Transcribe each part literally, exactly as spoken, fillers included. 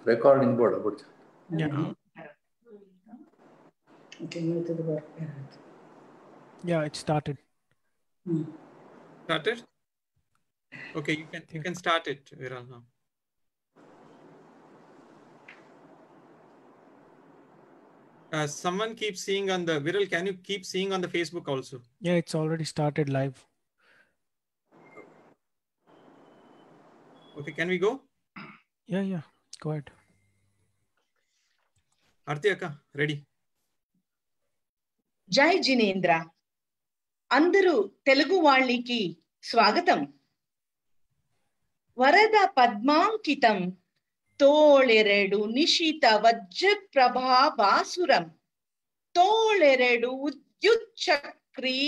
recording board about Yeah. Yeah, it started. Started? Okay, you can you can start it, Viral, now. Uh, someone keeps seeing on the Viral. Can you keep seeing on the Facebook also? Yeah, it's already started live. Okay, can we go? Yeah, yeah. Go ahead. Arti Akka, ready. జై జినేంద్ర. అందరూ తెలుగు వాళ్ళకి స్వాగతం. వరద పద్మాంకితం తోళెరెడు నిశిత వజ్ర ప్రభావాసురం తోళెరెడు ఉద్యుత్ చక్రీ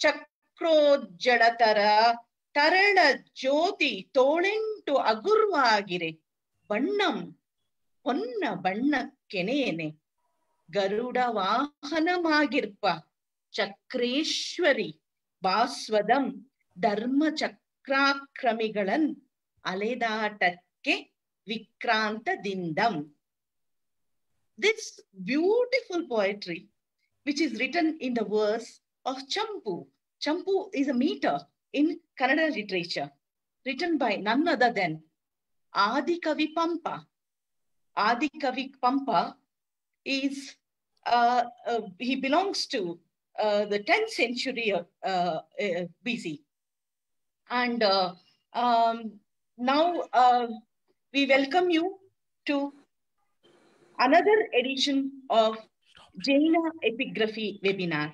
చక్రోజ్జడతర ತರಳ ಜ್ಯೋತಿ ತೋಳೆಂಟು ಅಗುರ್ವಾಗಿರೆ ಬಣ್ಣಂ ಹೊನ್ನ ಬಣ್ಣಕ್ಕೆನೇನೆ ಗರುಡ ವಾಹನಮಾಗಿರ್ಪ ಚಕ್ರೇಶ್ವರಿ ಭಾಸ್ವದಂ ಧರ್ಮ ಚಕ್ರಾಕ್ರಮಿಗಳನ್ ಅಲೆದಾಟಕ್ಕೆ ವಿಕ್ರಾಂತದಿಂದಂ. This beautiful poetry, which is written in the verse of Champu. Champu is a meter in Kannada literature, written by none other than Adi Kavi Pampa. Adi Kavi Pampa is, uh, uh, he belongs to uh, the tenth century of uh, uh, B C. And uh, um, now uh, we welcome you to another edition of Jaina Epigraphy webinar.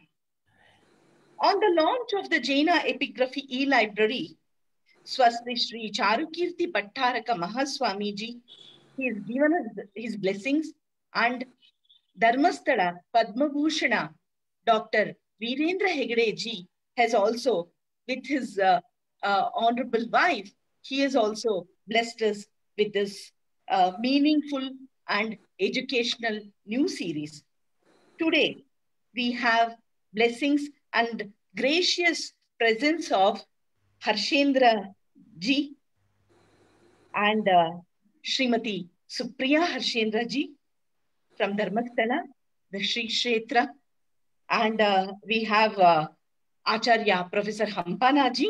On the launch of the Jaina Epigraphy e-library, Swasti Shri Charukirti Bhattaraka Mahaswamiji, he has given us his blessings, and Dharmasthala Padma Bhushana Doctor Virendra Hegde ji has also, with his uh, uh, honorable wife, he has also blessed us with this uh, meaningful and educational new series. Today, we have blessings and gracious presence of Harshendra ji and uh, Srimati Supriya Harshendra ji from Dharmasthala, the Sri Kshetra. And uh, we have uh, Acharya Professor Hampana ji,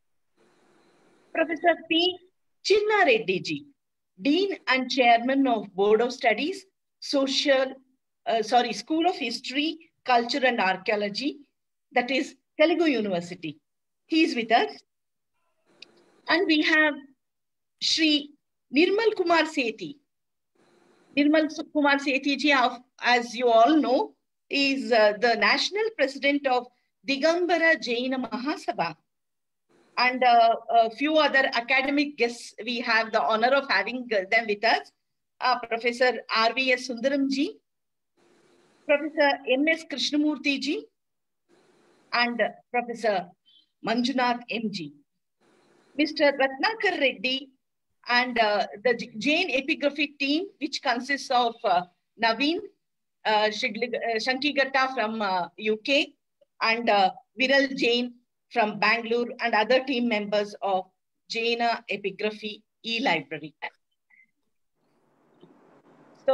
Professor P. Chinna Reddy ji, Dean and Chairman of Board of Studies, Social, uh, sorry, School of History, Culture and Archaeology, that is Telugu University. He is with us. And we have Shri Nirmal Kumar Sethi. Nirmal Kumar Sethi ji, as you all know, is uh, the national president of Digambara Jaina Mahasabha. And uh, a few other academic guests, we have the honor of having them with us. Uh, Professor R V S Sundaram ji, Professor M S Krishnamurthy ji, and Professor Manjunath M G. Mister Ratnakar Reddy and uh, the Jain Epigraphy team, which consists of uh, Naveen uh, Shankigatta from uh, U K and uh, Viral Jain from Bangalore, and other team members of Jaina Epigraphy e-library. So,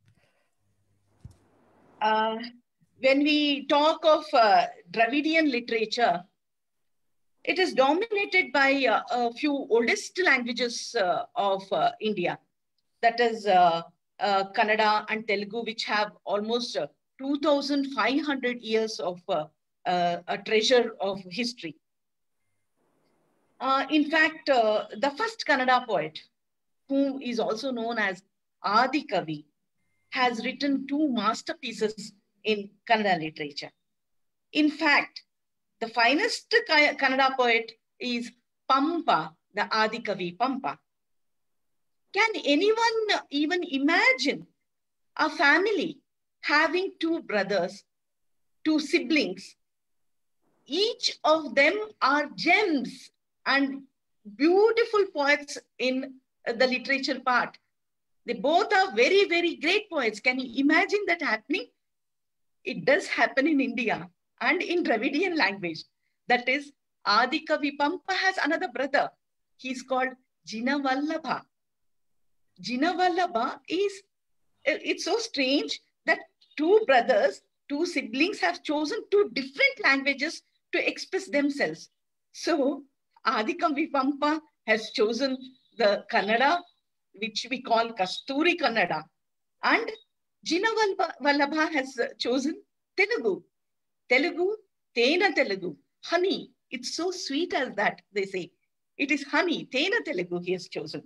uh, when we talk of uh, Dravidian literature, it is dominated by uh, a few oldest languages uh, of uh, India. That is uh, uh, Kannada and Telugu, which have almost uh, two thousand five hundred years of uh, uh, a treasure of history. Uh, in fact, uh, the first Kannada poet, who is also known as Adi Kavi, has written two masterpieces in Kannada literature. In fact, the finest Kannada poet is Pampa, the Adi Kavi Pampa. Can anyone even imagine a family having two brothers, two siblings? Each of them are gems and beautiful poets in the literature part. They both are very, very great poets. Can you imagine that happening? It does happen in India and in Dravidian language. That is, Adi Kavi Pampa has another brother. He's called Jinavallabha. Jinavallabha is, it's so strange that two brothers, two siblings have chosen two different languages to express themselves. So Adikavi Pampa has chosen the Kannada, which we call Kasturi Kannada, and Jinavallabha has chosen Telugu. Telugu, Tena Telugu, honey. It's so sweet as that, they say. It is honey, Tena Telugu he has chosen.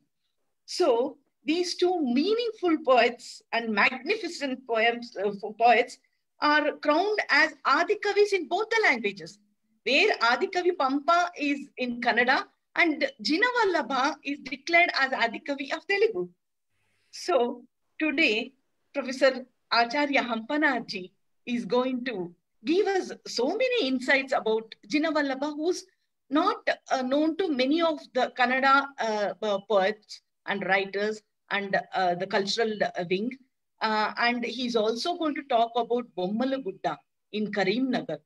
So these two meaningful poets and magnificent poems, uh, poets are crowned as Adikavis in both the languages, where Adikavi Pampa is in Kannada and Jinavallabha is declared as Adikavi of Telugu. So today, Professor Acharya Hampanaji is going to give us so many insights about Jinavallabha, who's not uh, known to many of the Kannada uh, uh, poets and writers and uh, the cultural uh, wing. Uh, and he's also going to talk about Bommala Gudda in Karimnagar.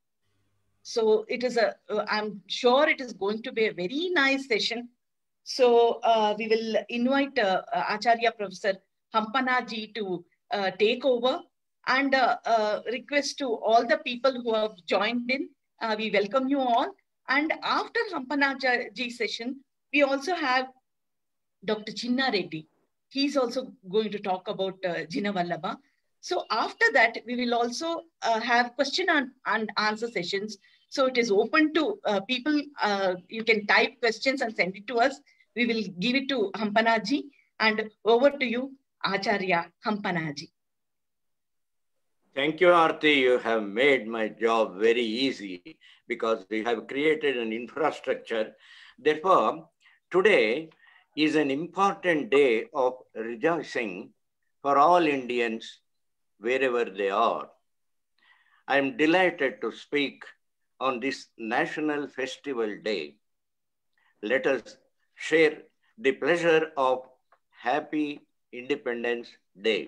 So it is a, uh, I'm sure it is going to be a very nice session. So uh, we will invite uh, uh, Acharya Professor Hampanaji to uh, take over and uh, uh, request to all the people who have joined in. Uh, we welcome you all. And after Hampanaji session, we also have Doctor Chinna Reddy. He's also going to talk about uh, Jinavallabha. So after that, we will also uh, have question and, and answer sessions. So it is open to uh, people. Uh, you can type questions and send it to us. We will give it to Hampanaji. And over to you, Acharya Hampanaji. Thank you, Aarti. You have made my job very easy because we have created an infrastructure. Therefore, today is an important day of rejoicing for all Indians wherever they are. I am delighted to speak on this National Festival Day. Let us share the pleasure of Happy Independence Day.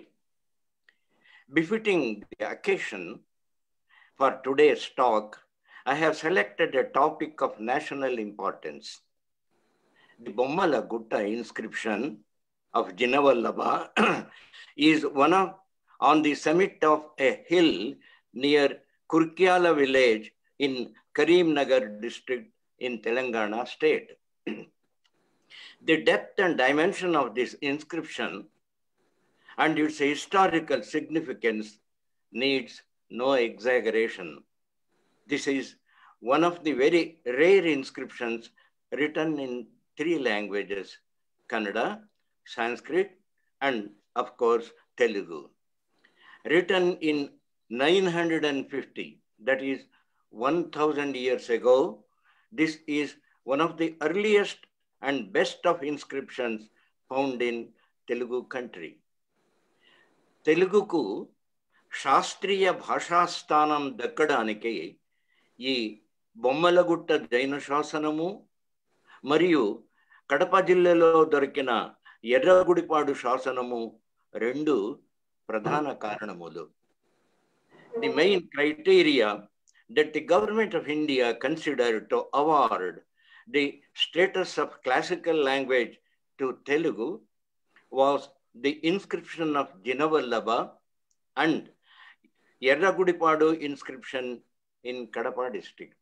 Befitting the occasion for today's talk, I have selected a topic of national importance. The Bommala Gutta inscription of Jinavallabha is one of on the summit of a hill near Kurkyala village in Karimnagar district in Telangana state. The depth and dimension of this inscription and its historical significance needs no exaggeration. This is one of the very rare inscriptions written in three languages, Kannada, Sanskrit, and of course, Telugu. Written in nine hundred fifty, that is one thousand years ago, this is one of the earliest and best of inscriptions found in Telugu country. Teluguku Shastriya Bhashasthanam dakkadaniki ఈ బొమ్మలగుట్ట జైన శాసనము మరియు కడప జిల్లాలో దొరికిన ఎర్రగుడిపాడు శాసనము రెండు ప్రధాన కారణములు. The main criteria that the government of India considered to award the status of classical language to Telugu was the inscription of Jinavallabha and Yerragudipadu inscription in Kadapa district.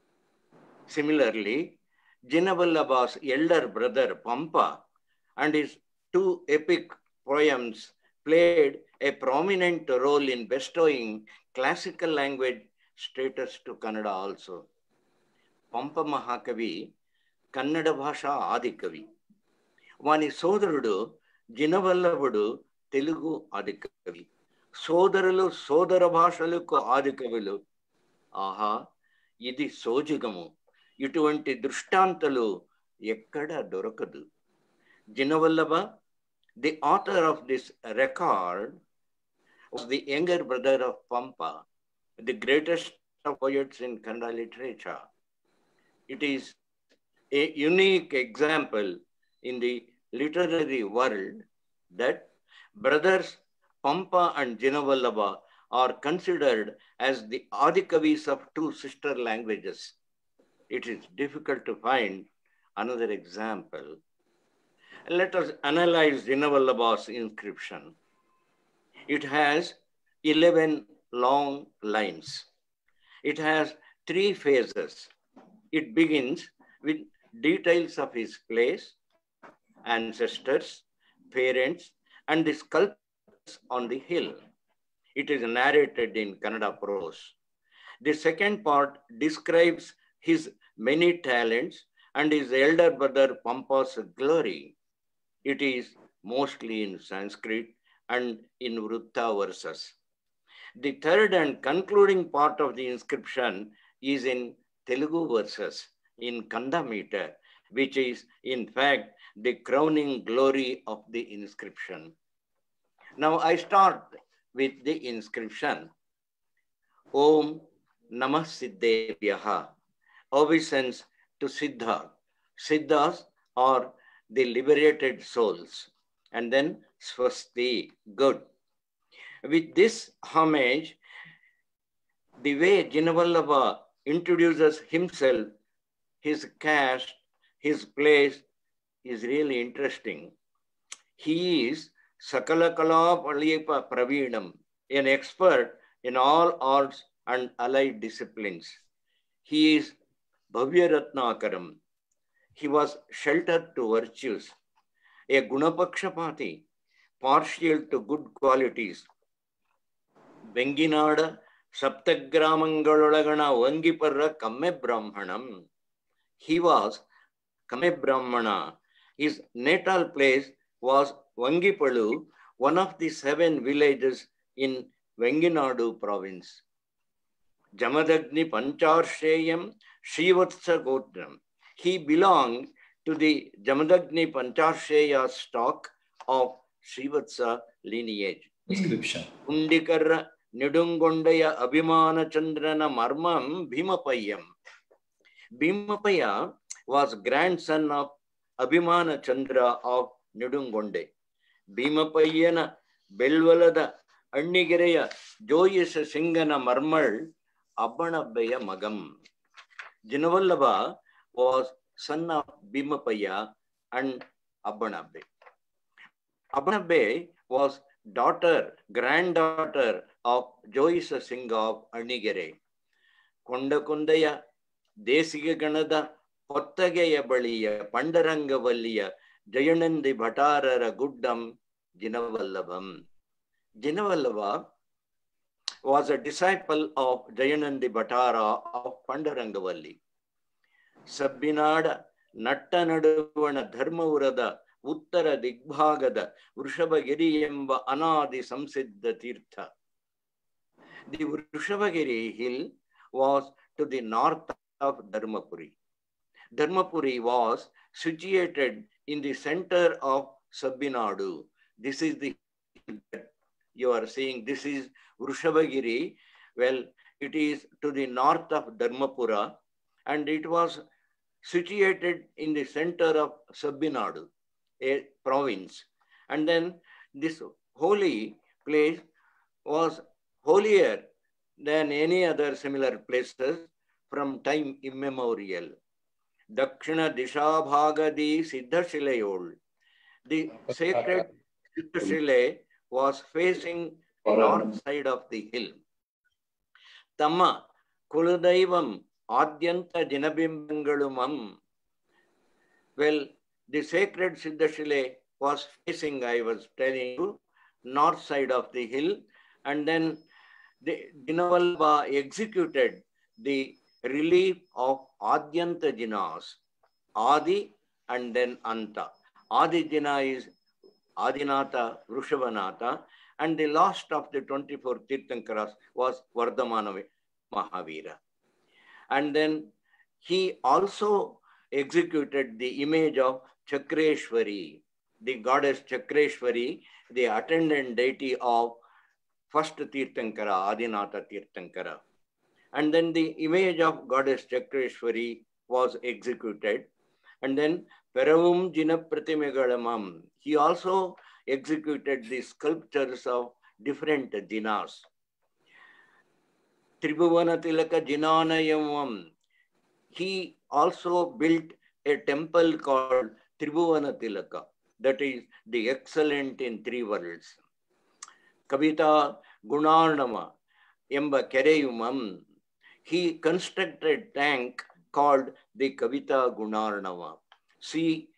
Similarly, Jinavallabha's elder brother Pampa and his two epic poems played a prominent role in bestowing classical language status to Kannada also. Pampa Mahakavi, Kannada Bhasha Adikavi. Vani Sodarudu, Jinavallabhudu, Telugu Adikavi. Sodarulu, Sodara Bhashaluku Adikavilu. ఆహా ఇది సోజిగము, ఇటువంటి దృష్టాంతాలు ఎక్కడ దొరకదు. జినవల్లభ, the author of this record, was the younger brother of Pampa, the greatest of poets in Kannada literature. It is a unique example in the literary world that brothers Pampa and Jinavallabha are considered as the Adikavis of two sister languages. It is difficult to find another example. Let us analyze Jinavallabha's inscription. It has eleven long lines. It has three phases. It begins with details of his place, ancestors, parents, and the sculptures on the hill. It is narrated in Kannada prose. The second part describes his many talents and his elder brother Pampa's glory. It is mostly in Sanskrit and in Vrutta verses. The third and concluding part of the inscription is in Telugu verses, in Kanda meter, which is in fact the crowning glory of the inscription. Now I start with the inscription. Om Namah Siddhebhyaha, obeisance to Siddha. Siddhas are the liberated souls. And then Swasti, good. With this homage, the way Jinavallabha introduces himself, his caste, his place is really interesting. He is Sakala Kala Palipa Praveedam, an expert in all arts and allied disciplines. He is Bhavya Ratnakaram. He was sheltered to virtues, a Gunapakshapati, partial to good qualities. Venginada Saptagramangalolagana Vangiparra Kamme Brahmanam. He was Kamme Brahmana. His natal place was Vangipalu, one of the seven villages in Venginadu province. Jamadagni Pancharsheyam Shivatsa Gotram. He belonged to the Jamadagni Pancharsheya stock of Shivatsa lineage. Inscription. Undikara Nidungondaya Abhimana Chandrana Marmam Bhimapayam. Bhimapaya was grandson of Abhimana Chandra of Nidungonde. Bhimapayana Belvalada Annigereya Joyisa Singana Marmal Abbanabbeya Magam. Jinavallabha was son of Bhimapaya and Abbanabbe. Abbanabbe was daughter, granddaughter of Joyisa Singh of Annigere. Kondakundaya Desiga Ganada Pottageya Baliya Pandarangavalliya Jayanandi Bhattarara Guddam Jinavallabham. Jinavallabha was a disciple of Jayanandi Bhattara of Pandarangavalli. Sabbinada Nattanaduvana Dharmavurada Uttara Digbhagada Vrishabhagiri Emba Anadi Samsiddha Tirtha. The Vrishabhagiri hill was to the north of Dharmapuri. Dharmapuri was situated in the center of Sabbinadu. This is the hill that you are seeing. This is Vrishabhagiri. Well, it is to the north of Dharmapura and it was situated in the center of Sabbinadu, a province. And then this holy place was holier than any other similar places from time immemorial. Dakshina Disha Bhagadi Siddhashilayol. The sacred Siddhashile was facing the north side of the hill. Tamma Kuladaivam Adyanta Jinabimbangalumam. Well, the sacred Siddhashile was facing, I was telling you, north side of the hill, and then the Jinavallabha executed the relief of Adyanta Jinas, Adi and then Anta. Adi Jina is Adinatha, Vrishabhanatha, and the last of the twenty-four Tirthankaras was Vardhamana Mahavira. And then he also executed the image of Chakreshwari, the goddess Chakreshwari, the attendant deity of first Tirthankara, Adinatha Tirthankara. And then the image of goddess Chakreshwari was executed. And then Peravum Jina Pratimegalamam. He also executed the sculptures of different jinas. Tribhuvana Tilaka Jinanayamam. He also built a temple called Tribhuvana Tilaka. that is the excellent in three worlds. Kavita Gunarnama Emba Kereyumam. He constructed tank called the Kavita Gunarnama, sea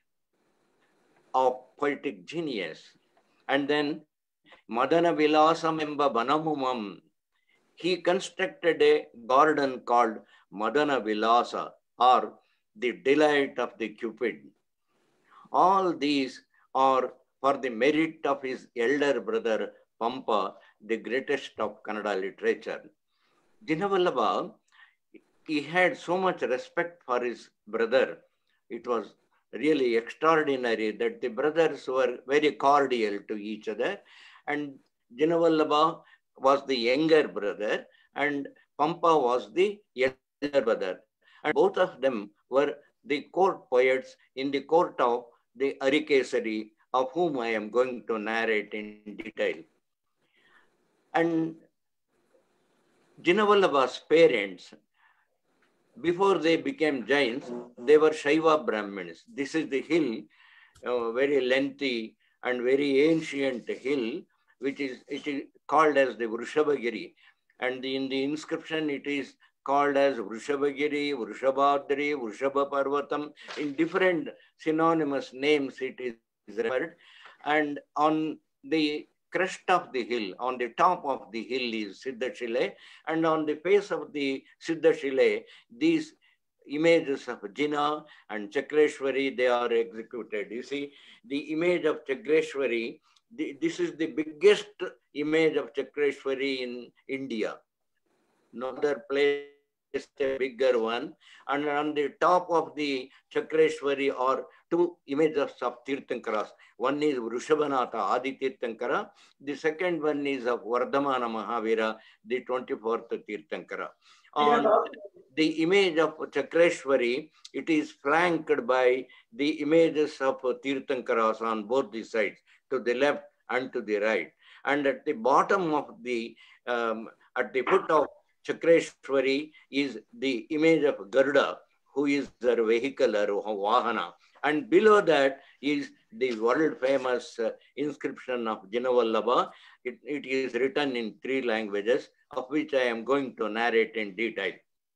of poetic genius. And then Madana Vilasam Emba Banamumam. He constructed a garden called Madana Vilasa, or the delight of the Cupid. All these are for the merit of his elder brother Pampa, the greatest of Kannada literature. Jinavallabha, he had so much respect for his brother. It was really extraordinary that the brothers were very cordial to each other. And Jinavallabha was the younger brother and Pampa was the elder brother. And both of them were the court poets in the court of the Arikesari, of whom I am going to narrate in detail. And Jinavallabha's parents, before they became Jains, they were Shaiva Brahmins. This is the hill, uh, very lengthy and very ancient hill, which is, it is called as the Vrushabagiri. And in the inscription, it is called as Vrushabagiri, Vrushabadri, Vrushabha Parvatam. In different synonymous names, it is referred. And on the crest of the hill, on the top of the hill is Siddhashile, and on the face of the Siddhashile, these images of Jina and Chakreshwari, they are executed. You see, the image of Chakreshwari, the, this is the biggest image of Chakreshwari in India. No other place is a bigger one. And on the top of the Chakreshwari are two images of Tirthankaras. One is Vrushabhanatha Adi Tirthankara. The second one is of Vardhamana Mahavira, the twenty-fourth Tirthankara. On the image of Chakreshwari, it is flanked by the images of Tirthankaras on both the sides, to the left and to the right. And at the bottom of the, um, at the foot of Chakreshwari is the image of Garuda, who is their vehicle or Vahana. And below that is the world famous uh, inscription of Jinavallabha. It, it is written in three languages, of which I am going to narrate in detail.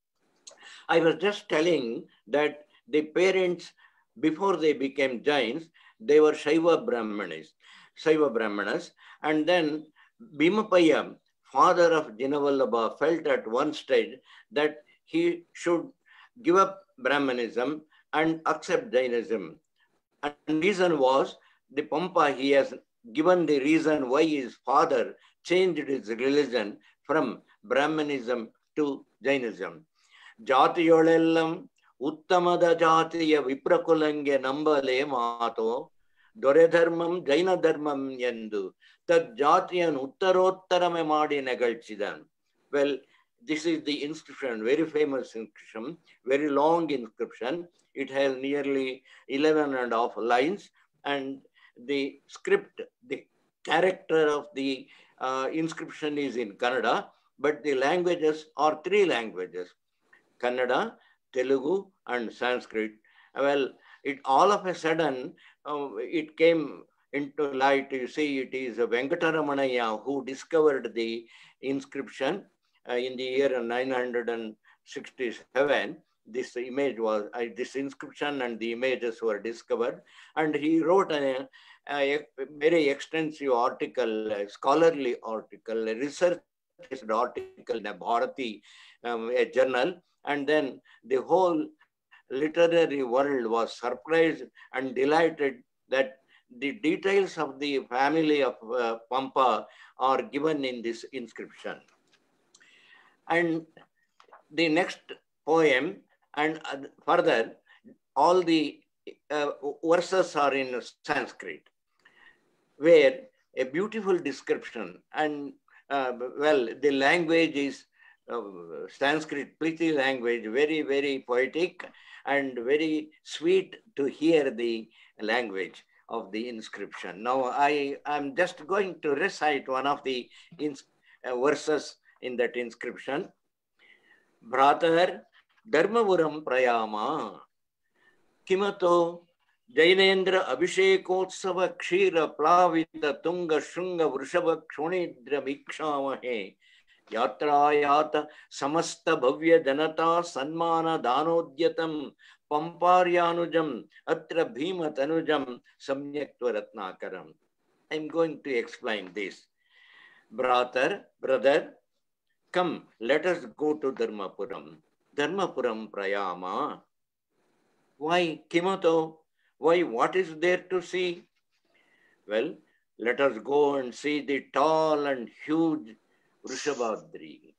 I was just telling that the parents, before they became Jains, they were Shaiva Brahmanas, Shaiva Brahmanas. And then Bhimapaya, father of Jinavallabha, felt at one stage that he should give up Brahmanism and accept Jainism. And the reason was, the Pampa, he has given the reason why his father changed his religion from Brahmanism to Jainism. Jatiyolellam uttamada jatiya viprakulange nambale mato doredharmam jaina dharmam yendu tad jatiyan uttarottaramme maadi negalchidan. Well, this is the inscription, very famous inscription, very long inscription. It has nearly eleven and a half lines, and the script, the character of the uh, inscription is in Kannada, but the languages are three languages: Kannada, Telugu, and Sanskrit. Well, it all of a sudden, uh, it came into light. You see, it is Venkataramanaya who discovered the inscription uh, in the year nine hundred sixty-seven. This image was, uh, this inscription and the images were discovered. And he wrote a, a very extensive article, a scholarly article, a research article in a Bharati, um, a journal. And then the whole literary world was surprised and delighted that the details of the family of uh, Pampa are given in this inscription. And the next poem, and uh, further, all the uh, verses are in Sanskrit, where a beautiful description, and uh, well, the language is uh, Sanskrit, pretty language, very, very poetic and very sweet to hear the language of the inscription. Now, I am just going to recite one of the ins uh, verses in that inscription. Bhratar Dharmavuram Prayama Kimato Jainendra Abhishekotsav Kshira Plavita Tunga Shunga Vrishava Kshonidra Vikshamahe Yatrayata Samasta Bhavya Janata Sanmana Danodyatam Pamparyanujam Atra Bhima Tanujam Samyaktva Ratnakaram. I am going to explain this. Brother, brother, come, let us go to Dharmapuram. Dharmapuram Prayama. Why Kimato? Why, what is there to see? Well, let us go and see the tall and huge Vrishabhadri.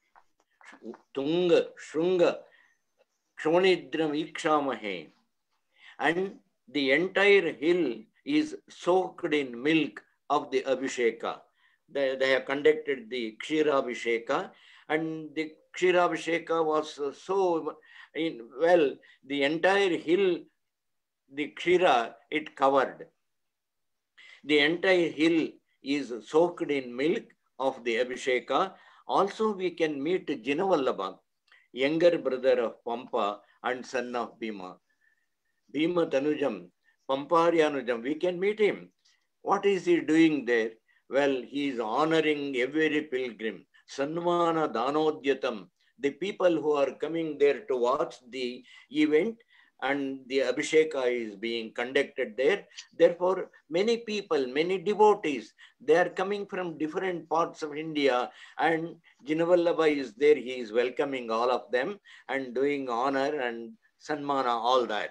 Tunga, Shunga, Kshonidram Ikshamahe. And the entire hill is soaked in milk of the Abhisheka. They, they have conducted the Kshira Abhisheka, and the Kshira Abhisheka was so in, well, the entire hill, the Kshira, it covered. The entire hill is soaked in milk of the Abhisheka. Also, we can meet Jinavallabha, younger brother of Pampa and son of Bhima. Bhima Tanujam, Pamparyanujam, we can meet him. What is he doing there? Well, he is honoring every pilgrim. Sanmana Danodyatam, the people who are coming there to watch the event, and the Abhisheka is being conducted there. Therefore, many people, many devotees, they are coming from different parts of India, and Jinavallabha is there. He is welcoming all of them and doing honor and Sanmana, all that.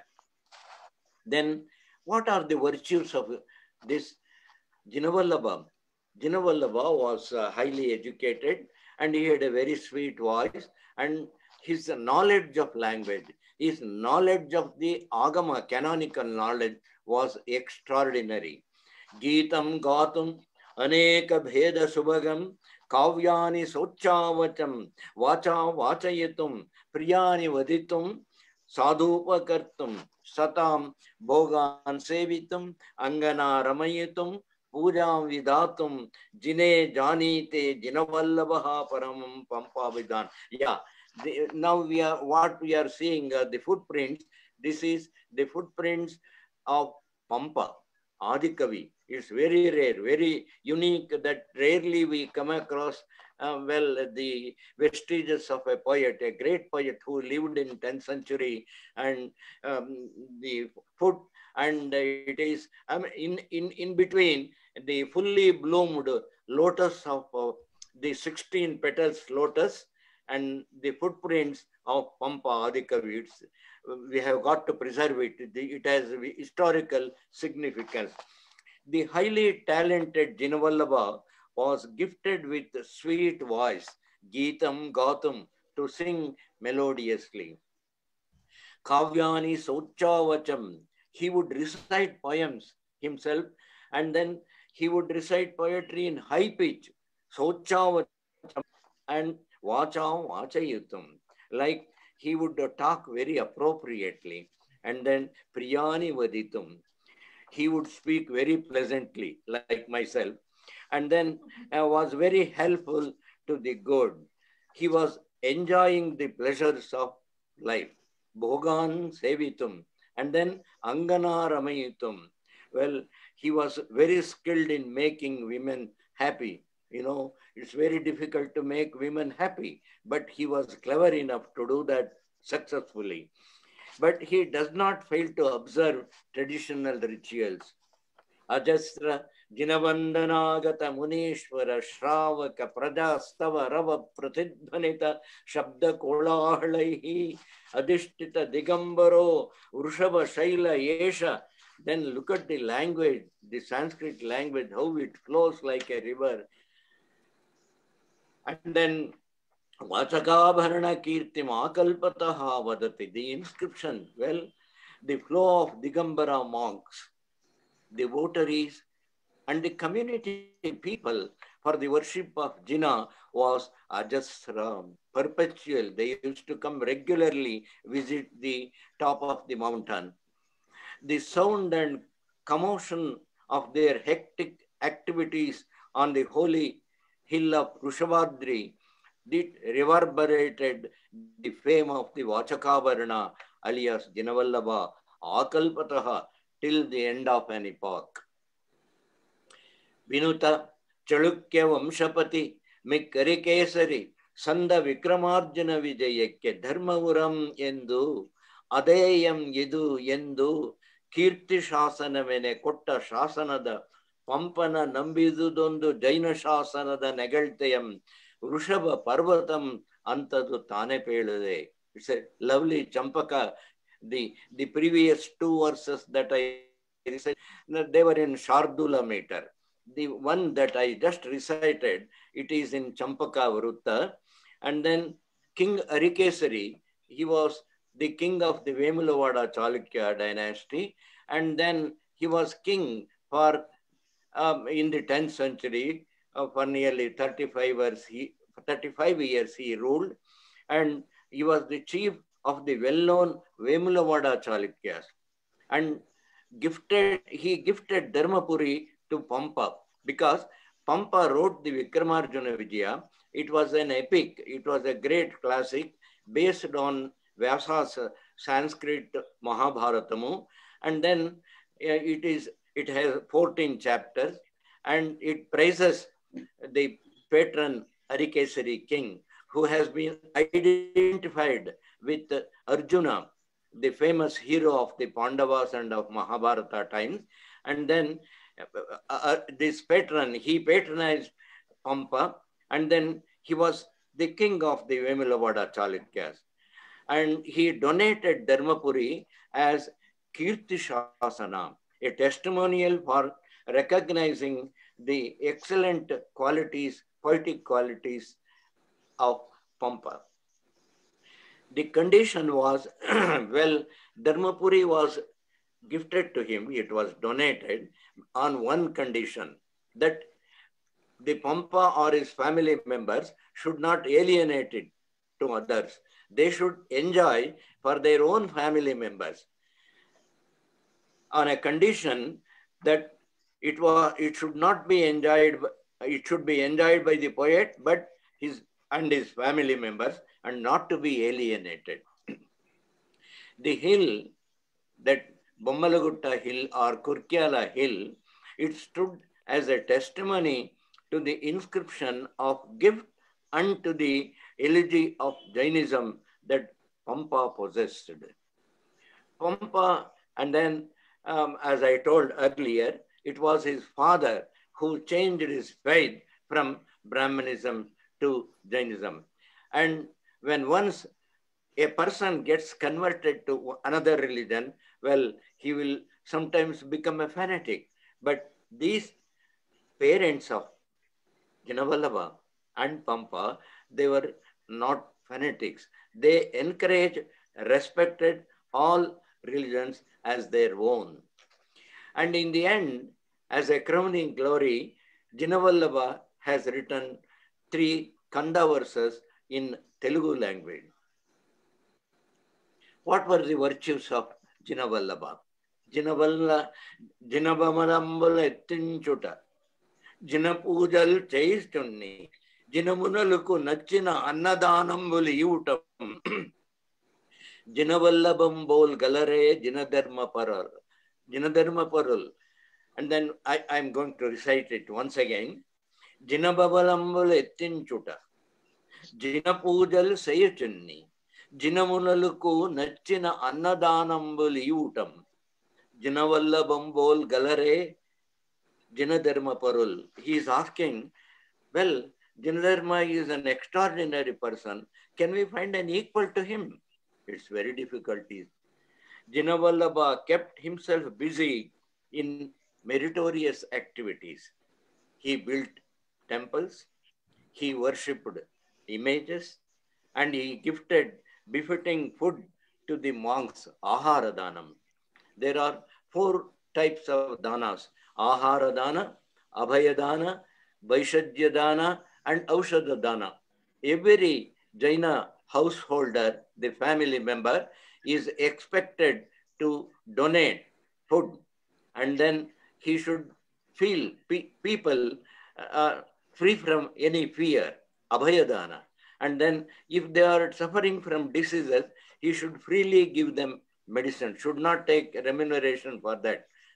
Then, what are the virtues of this Jinavallabha? Jinavallabha was uh, highly educated, and he had a very sweet voice, and his knowledge of language, his knowledge of the Agama, canonical knowledge, was extraordinary. Geetam Gatum Aneka Bheda Subhagam Kavyani Sochavatam Vacha Vachayatum Priyani Vaditum Sadhupakartum Satam Bhogan Sevitum Angana Ramayatum Pujam Vidatum Jine Janite Jinavallabha Paramam Pampa Vidan. Yeah, the, now we are what we are seeing uh, the footprints. This is the footprints of Pampa, Adikavi. It's very rare, very unique that rarely we come across uh, well the vestiges of a poet, a great poet who lived in tenth century, and um, the foot, and uh, it is um, in, in, in between the fully bloomed lotus of uh, the sixteen petals lotus and the footprints of Pampa Adikavi. We have got to preserve it. It has historical significance. The highly talented Jinavallabha was gifted with a sweet voice, Geetam Gautam, to sing melodiously. Kavyani Sochavacham, he would recite poems himself, and then he would recite poetry in high pitch, Sochavacham, and Vacha Vachayutam, like he would talk very appropriately, and then Priyani Vaditum, he would speak very pleasantly, like myself, and then uh, was very helpful to the good. He was enjoying the pleasures of life. Bhogan Sevitum, and then Angana Ramayitum. Well, he was very skilled in making women happy. You know, it's very difficult to make women happy, but he was clever enough to do that successfully. But he does not fail to observe traditional rituals. Ajastra Jinavandhanagata Munishwara Shravaka Prajastava Rava Pratidhanita Shabda Kolahalaihi Adishtita Digambaro Vrishava Shaila Yesha. Then look at the language, the Sanskrit language, how it flows like a river. And then Vachakabharana Kirtim Akalpataha Vadati, the inscription, well, the flow of Digambara monks, the votaries, and the community people for the worship of Jina was Ajasra, perpetual. They used to come regularly, visit the top of the mountain. The sound and commotion of their hectic activities on the holy hill of Vrishabhadri did reverberated the fame of the Vachakavarana alias Jinavallabha Akalpataha till the end of an epoch. Vinuta Chalukya Vamshapati Mikkarikesari Sanda Vikramarjuna Vijayakke Dharmavuram Endu Adeyam Yedu Endu Kirti Shasanavene Kotta Shasanada Pampana Nambidudondu Jaina Shasanada Negaltayam Vrushava Parvatam Antadu Tane Pelude. It's a lovely Champaka. The, the previous two verses that I recited, they were in Shardula meter. The one that I just recited, it is in Champaka Vrutta. And then King Arikesari, he was the king of the Vemulavada Chalukya dynasty. And then he was king for um, in the tenth century uh, for nearly thirty-five years. He, thirty-five years he ruled, and he was the chief of the well-known Vemulavada Chalukyas, and gifted he gifted Dharmapuri to Pampa, because Pampa wrote the Vikramarjuna Vijaya. It was an epic, it was a great classic based on Vyasa's Sanskrit Mahabharatamu, and then uh, it is it has fourteen chapters, and it praises the patron Arikesari king, who has been identified with Arjuna, the famous hero of the Pandavas and of Mahabharata times. And then uh, uh, this patron, he patronized Pampa, and then he was the king of the Vemulavada Chalukyas. And he donated Dharmapuri as Kirti Shasana, a testimonial for recognizing the excellent qualities, poetic qualities of Pampa. The condition was, well, Dharmapuri was gifted to him, it was donated on one condition, that the Pampa or his family members should not alienate it to others. They should enjoy for their own family members, on a condition that it was it should not be enjoyed, it should be enjoyed by the poet, but his and his family members, and not to be alienated. The hill, that Bommalagutta hill or Kurkyala hill, it stood as a testimony to the inscription of gift unto the elegy of Jainism that Pampa possessed. Pampa, and then um, as I told earlier, it was his father who changed his faith from Brahmanism to Jainism. And when once a person gets converted to another religion, well, he will sometimes become a fanatic. But these parents of Jinavallabha and Pampa, they were not fanatics. They encouraged, respected all religions as their own. And in the end, as a crowning glory, Jinavallabha has written three Kanda verses in Telugu language. What were the virtues of Jinavallabha? Jinavalla, Jinavamarambula ettinchuta, Jinapujal chaitunni, Jinamunaluku nachina annadanambuli yutam, Jinavallabam bol galare, Jinadharma paral, Jinadharma parul. And then I am going to recite it once again. Jinabavalambuල ettinchuta, Jinapujal sayuchunni, Jinamunaluku nachina annadanambuli yutam, Jinavallabam bol galare, Jinadharma parul. He is asking, well, Jinadharma is an extraordinary person. Can we find an equal to him? It's very difficult. Jinavallabha kept himself busy in meritorious activities. He built temples, he worshipped images, and he gifted befitting food to the monks, Ahara Danam. There are four types of danas: Ahara Dana, Abhaya Dana, Vaishadya Dana, and Aushadha Dana. Every Jaina householder, the family member, is expected to donate food, and then he should feel pe people uh, free from any fear, Abhayadana. And then if they are suffering from diseases, he should freely give them medicine, should not take remuneration for that.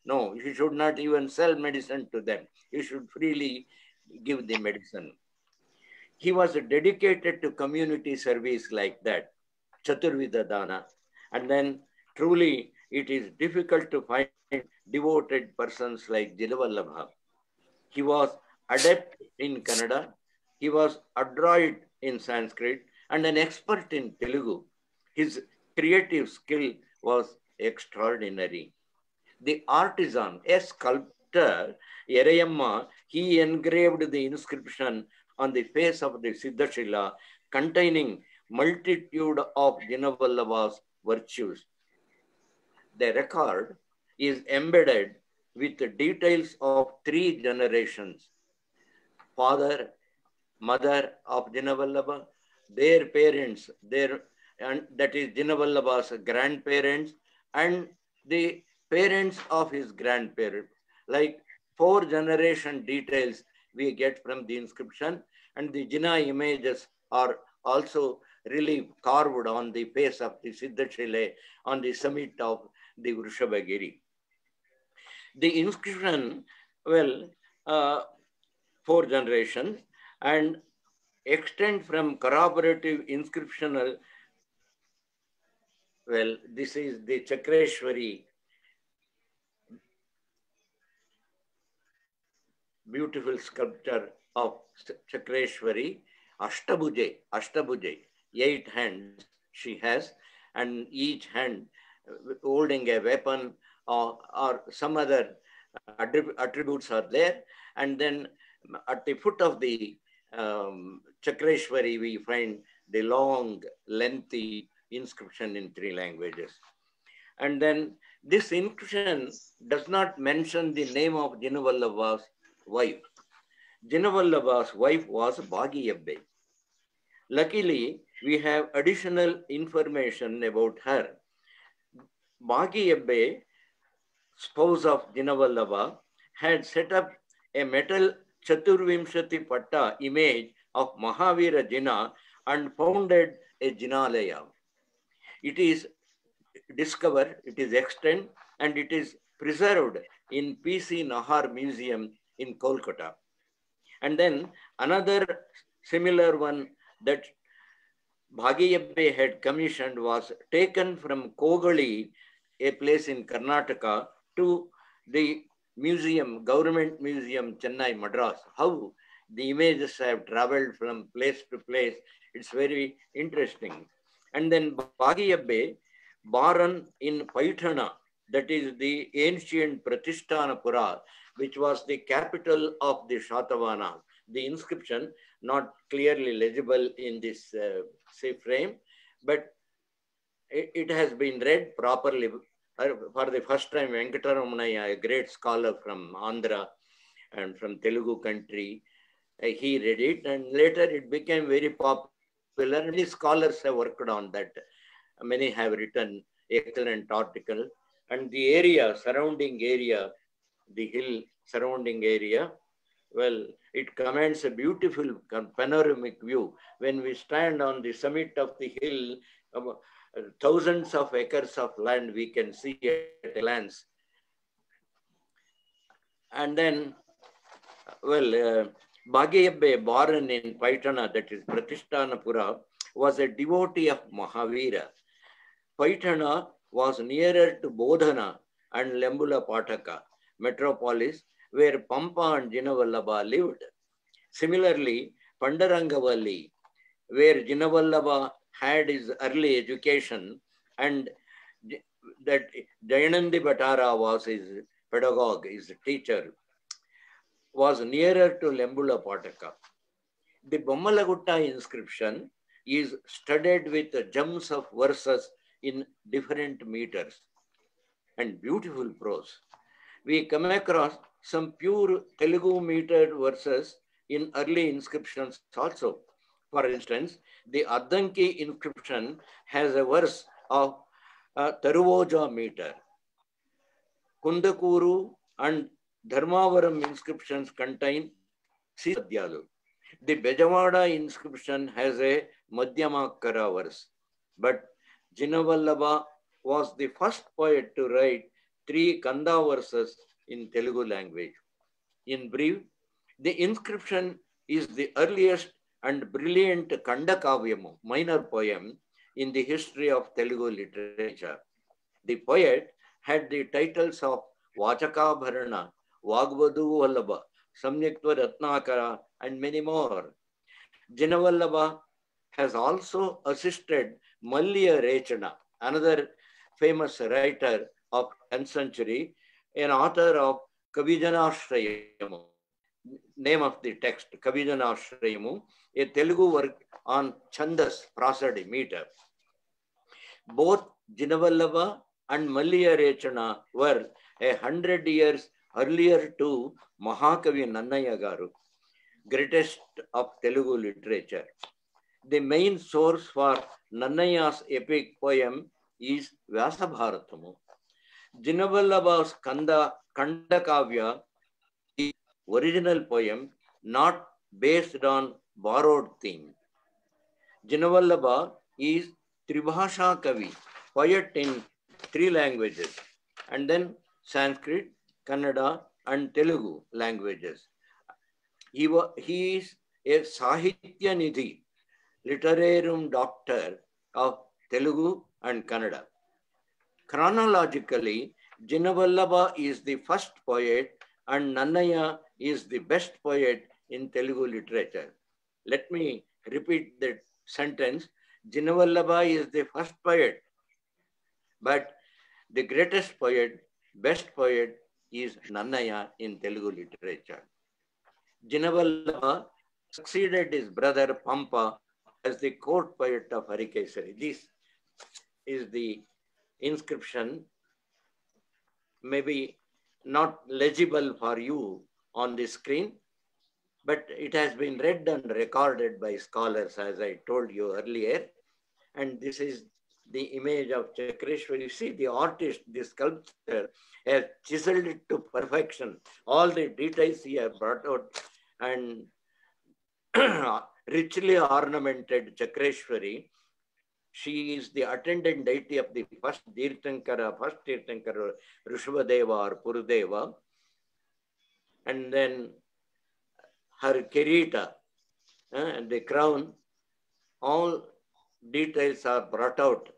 No, you should not even sell medicine to them. You should freely give the medicine. He was dedicated to community service like that, Chaturvida Dana. And then truly it is difficult to find devoted persons like Jinavallabha. He was adept in Kannada. He was adroit in Sanskrit and an expert in Telugu. His creative skill was extraordinary. The artisan, a sculptor, Yerayamma, he engraved the inscription on the face of the Siddhashila containing multitude of Jinavallabha's virtues. The record is embedded with the details of three generations. Father, mother of Jinavallabha, their parents, their, and that is Jinavallabha's grandparents, and the parents of his grandparents. Like four generation details we get from the inscription, and the Jina images are also really carved on the face of the Siddhashila on the summit of the Vrishabhagiri. The inscription, well, uh, four generations, and extend from corroborative inscriptional, well, this is the Chakreshwari, beautiful sculpture of Chakreshwari, Ashtabuje, Ashtabuje, eight hands she has, and each hand holding a weapon or, or some other attributes are there. And then at the foot of the um, Chakreshwari, we find the long, lengthy inscription in three languages. And then this inscription does not mention the name of Jinavallabha's wife. Jinavallabha's wife was Bhagiyabbe. Luckily, we have additional information about her. Bhagiyabbe, spouse of Jinavallabha, had set up a metal Chaturvimshati Patta image of Mahavira Jina and founded a Jinalaya. It is discovered, it is extant, and it is preserved in P C Nahar Museum in Kolkata. And then another similar one that Bhagiyabbe had commissioned was taken from Kogali, a place in Karnataka, to the museum, government museum, Chennai, Madras. How the images have traveled from place to place, it's very interesting. And then Bhagiyabbe, born in Paithana, that is the ancient Pratishthanapura, which was the capital of the Shatavana. The inscription, not clearly legible in this uh, say frame, but it, it has been read properly. For the first time, Venkataramanaya, a great scholar from Andhra and from Telugu country, uh, he read it, and later it became very popular. Many scholars have worked on that. Many have written excellent articles. And the area, surrounding area, the hill surrounding area, well, it commands a beautiful panoramic view. When we stand on the summit of the hill, um, thousands of acres of land we can see at a glance. And then, well, uh, Bhagiyabbe, born in Paithana, that is Pratishthanapura, was a devotee of Mahavira. Paithana was nearer to Bodhana and Lembula Pataka metropolis, where Pampa and Jinavallabha lived. Similarly, Pandarangavalli, where Jinavallabha had his early education, and that Jayanandi Bhattara was his pedagogue, his teacher, was nearer to Lembula Pataka. The Bommalagutta inscription is studded with gems of verses in different meters and beautiful prose. We come across some pure Telugu metered verses in early inscriptions also. For instance, the Addanki inscription has a verse of uh, Taruvoja meter. Kundakuru and Dharmavaram inscriptions contain Sisadyalu. The Bejawada inscription has a Madhyamakara verse. But Jinavallabha was the first poet to write three Kanda verses in Telugu language. In brief, the inscription is the earliest and brilliant Kanda Kavyamu, minor poem, in the history of Telugu literature. The poet had the titles of Vachakabharana, Vagvadu Vallabha, Samyaktva Ratnakara, and many more. Jinavallabha has also assisted Malliya Rechana, another famous writer of tenth century, an author of Kavijanashrayamu, name of the text, Kavijanashrayamu, a Telugu work on Chandas, prosody, meter. Both Jinavallabha and Malliya Rechana were a hundred years earlier to Mahakavi Nannaya Garu, greatest of Telugu literature. The main source for Nannaya's epic poem is Vyasabharatamu. Jinavallabha's Kanda, Kanda Kavya is original poem, not based on borrowed theme. Jinavallabha is Tribhasha Kavi, poet in three languages, and then Sanskrit, Kannada, and Telugu languages. He, was, he is a Sahitya Nidhi, literarium doctor of Telugu and Kannada. Chronologically, Jinavallabha is the first poet and Nannaya is the best poet in Telugu literature. Let me repeat that sentence. Jinavallabha is the first poet, but the greatest poet, best poet is Nannaya in Telugu literature. Jinavallabha succeeded his brother Pampa as the court poet of Harikesari. This is the inscription, maybe not legible for you on the screen, but it has been read and recorded by scholars, as I told you earlier. And this is the image of Chakreshwari. You see, the artist, the sculptor, has chiseled it to perfection. All the details he has brought out, and richly ornamented Chakreshwari. She is the attendant deity of the first Tirthankara, first Tirthankara, Rishabhadeva or Purudeva. And then her Kirita, uh, the crown, all details are brought out.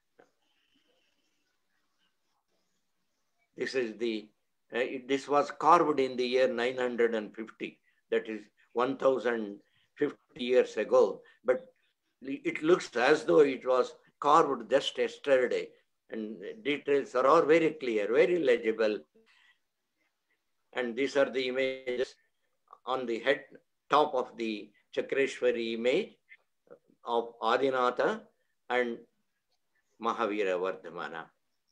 This is the, uh, it, this was carved in the year nine hundred fifty, that is one thousand fifty years ago, but it looks as though it was carved just yesterday, and details are all very clear, very legible. And these are the images on the head, top of the Chakreshwari image of Adinatha and Mahavira Vardhamana.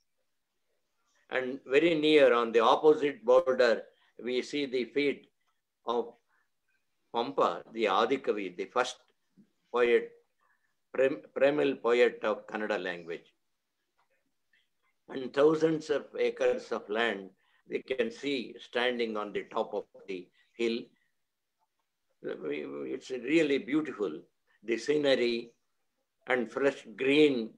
And very near on the opposite border, we see the feet of Pampa, the Adikavi, the first poet, primal poet of Kannada language. And thousands of acres of land we can see standing on the top of the hill. It's really beautiful. The scenery and fresh green.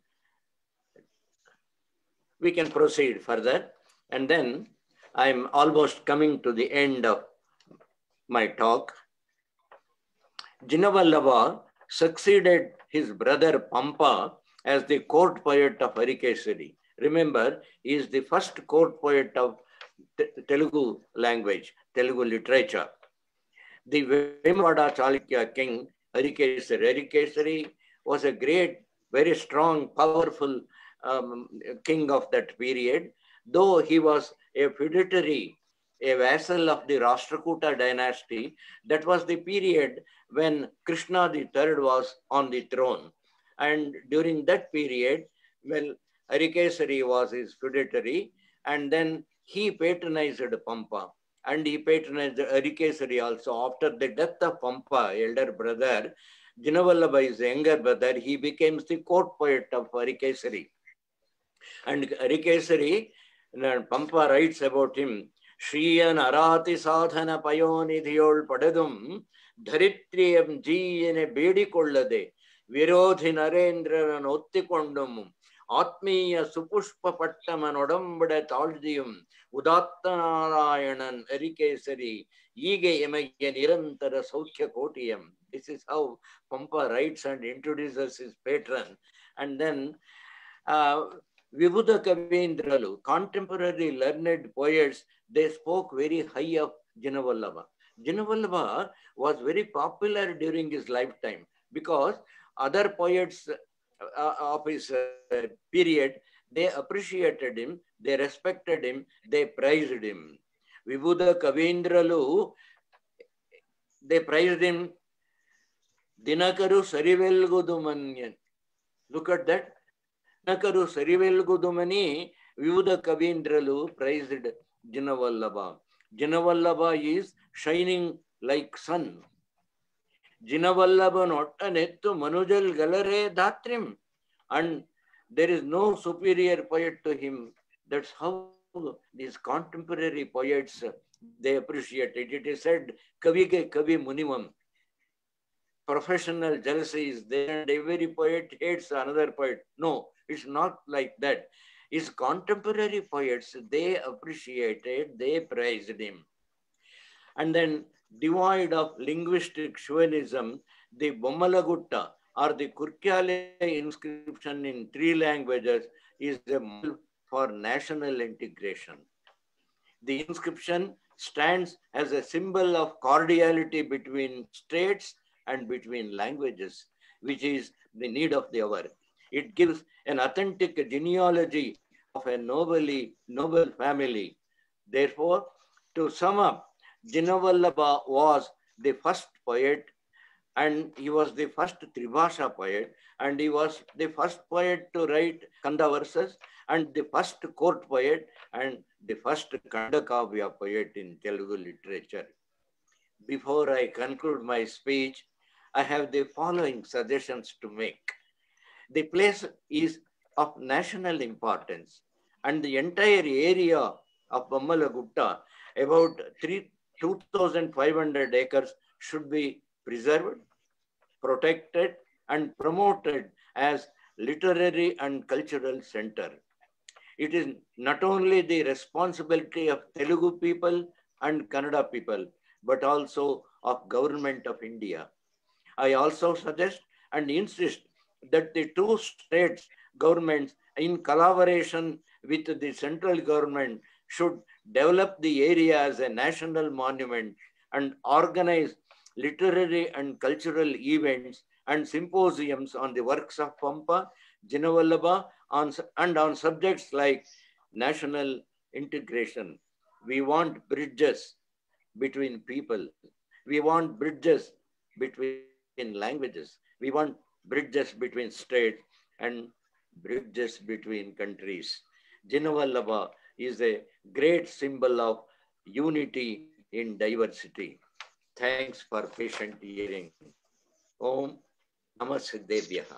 We can proceed further. And then I'm almost coming to the end of my talk. Jinavallabha succeeded his brother Pampa as the court poet of Harikesari. Remember, he is the first court poet of Telugu language, Telugu literature. The Vemavada Chalukya king, Harikesari. Harikesari was a great, very strong, powerful um, king of that period. Though he was a feudatory, a vassal of the Rashtrakuta dynasty, that was the period when Krishna the Third was on the throne. And during that period, well, Harikesari was his feudatory, and then he patronized Pampa, and he patronized Harikesari also. After the death of Pampa, elder brother, Jinavallabha, his younger brother, he became the court poet of Harikesari. And Harikesari, Pampa writes about him, Shriyan Arati Sadhana Payonidhiyol Padadum, Dharitriyam Jiyene Bedi Kollade, Virodhi Narendra Nottikondum, ஆத்மீய சுபுஷ்ப பட்டமனொடம்பட தாழ்தியும் உதாத்த Narayanan Arikesari ஈகை எமைய நிரந்தர சௌக்கிய கோட்டியம். This is how Pampa writes and introduces his patron. And then uh, Vibhuda Kavindralu, contemporary learned poets, they spoke very high of Jinavallabha. Jinavallabha was very popular during his lifetime because other poets uh, of his uh, period, they appreciated him, they respected him, they praised him. Vibhuda Kavindralu, they praised him. Dinakaru Sarivelgudumanyan. Look at that. Dinakaru Sarivelgudumani, Vibhuda Kavindralu praised Jinavallabha. Jinavallabha is shining like sun. Jinavallabha nottanettu manujal galare dhatrim. And there is no superior poet to him. That's how these contemporary poets, they appreciate it. It is said, Kavige Kavi Munimam. Professional jealousy is there and every poet hates another poet. No, it's not like that. His contemporary poets, they appreciated, they praised him. And then, devoid of linguistic chauvinism, the Bommalagutta or the Kurkyale inscription in three languages is a model for national integration. The inscription stands as a symbol of cordiality between states and between languages, which is the need of the hour. It gives an authentic genealogy of a nobly, noble family. Therefore, to sum up, Jinavallabha was the first poet, and he was the first Tribhasha poet, and he was the first poet to write Kanda verses, and the first court poet, and the first Kandakavya poet in Telugu literature. Before I conclude my speech, I have the following suggestions to make. The place is of national importance, and the entire area of Bommalagutta, about two thousand five hundred acres, should be preserved, protected, and promoted as literary and cultural center. It is not only the responsibility of Telugu people and Kannada people, but also of Government of India. I also suggest and insist that the two states governments, in collaboration with the central government, should develop the area as a national monument and organize literary and cultural events and symposiums on the works of Pampa, Jinavallabha, on, and on subjects like national integration. We want bridges between people. We want bridges between languages. We want bridges between states and bridges between countries. Jinavallabha is a great symbol of unity in diversity. Thanks for patient hearing. Om Namaskar.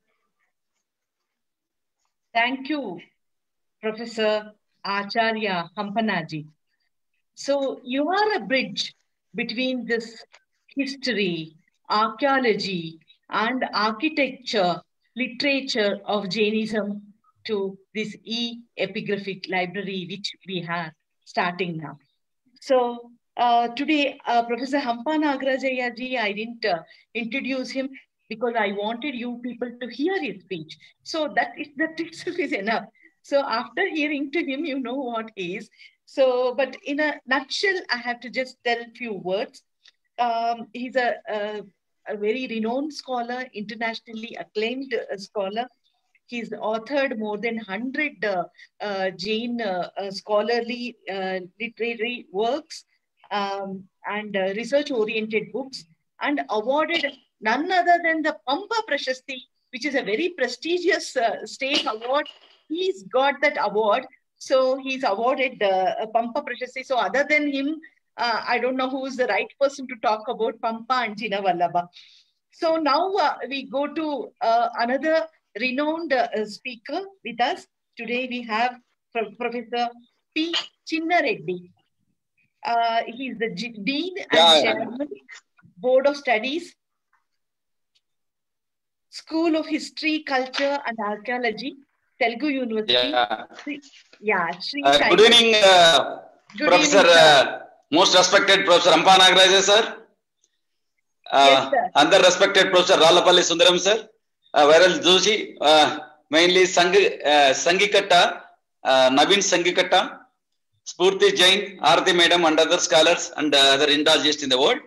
Thank you, Professor Acharya Hampanaji. So you are a bridge between this history, archaeology, and architecture, literature of Jainism to this e-epigraphic library which we have starting now. So uh, today, uh, Professor Hampa Nagarajaya ji, I didn't uh, introduce him because I wanted you people to hear his speech. So that, is, that itself is enough. So after hearing to him, you know what he is. So, but in a nutshell, I have to just tell a few words. Um, he's a, a, a very renowned scholar, internationally acclaimed uh, scholar. He's authored more than one hundred uh, uh, Jain uh, uh, scholarly uh, literary works um, and uh, research-oriented books, and awarded none other than the Pampa Prashasti, which is a very prestigious uh, state award. He's got that award. So he's awarded uh, a Pampa Prashasti. So other than him, uh, I don't know who is the right person to talk about Pampa and Jinavallabha. So now uh, we go to uh, another renowned uh, speaker with us. Today we have Professor P. Chinna Reddy. Uh, he is the G Dean and yeah, Chairman, Board of Studies, School of History, Culture and Archaeology, Telugu University. Yeah. Yeah, Sri Uh, Sai. good evening, uh, Good Professor, evening, sir. uh, most respected Professor Hampa Nagaraja, sir. Uh, Yes, sir. Other respected Professor Ralapalli Sundaram, sir. Uh, Viral Joshi, uh, mainly Sangi, uh, Sangikatta, uh, Naveen Sangikatta, Spurti Jain, Aarti Madam, and other scholars and uh, other indologists in the world.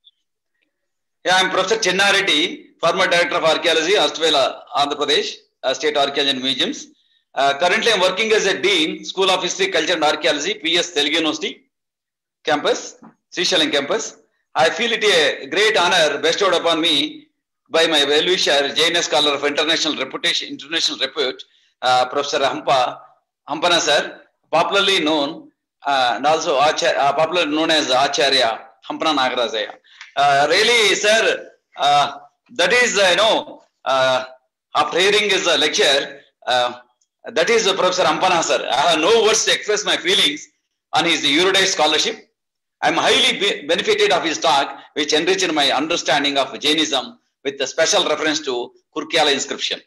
Yeah, I'm Professor Chenna Reddy, former Director of Archaeology, Astvela, Andhra Pradesh, uh, State Archaeology and Museums. Uh, currently, I'm working as a Dean, School of History, Culture and Archaeology, P S Telugu University campus, Srishalam campus. I feel it a great honor bestowed upon me by my well-wisher, Jaina scholar of international reputation, international repute, uh, Professor Hampa, Hampana sir, popularly known uh, and also Acharya, uh, popularly known as Acharya Hampana Nagarajaya. Uh, really, sir, uh, that is, uh, you know, uh, after hearing his uh, lecture, uh, that is uh, Professor Hampana sir. I have no words to express my feelings on his erudite scholarship. I am highly be benefited of his talk, which enriched my understanding of Jainism with a special reference to Kurkyala inscription.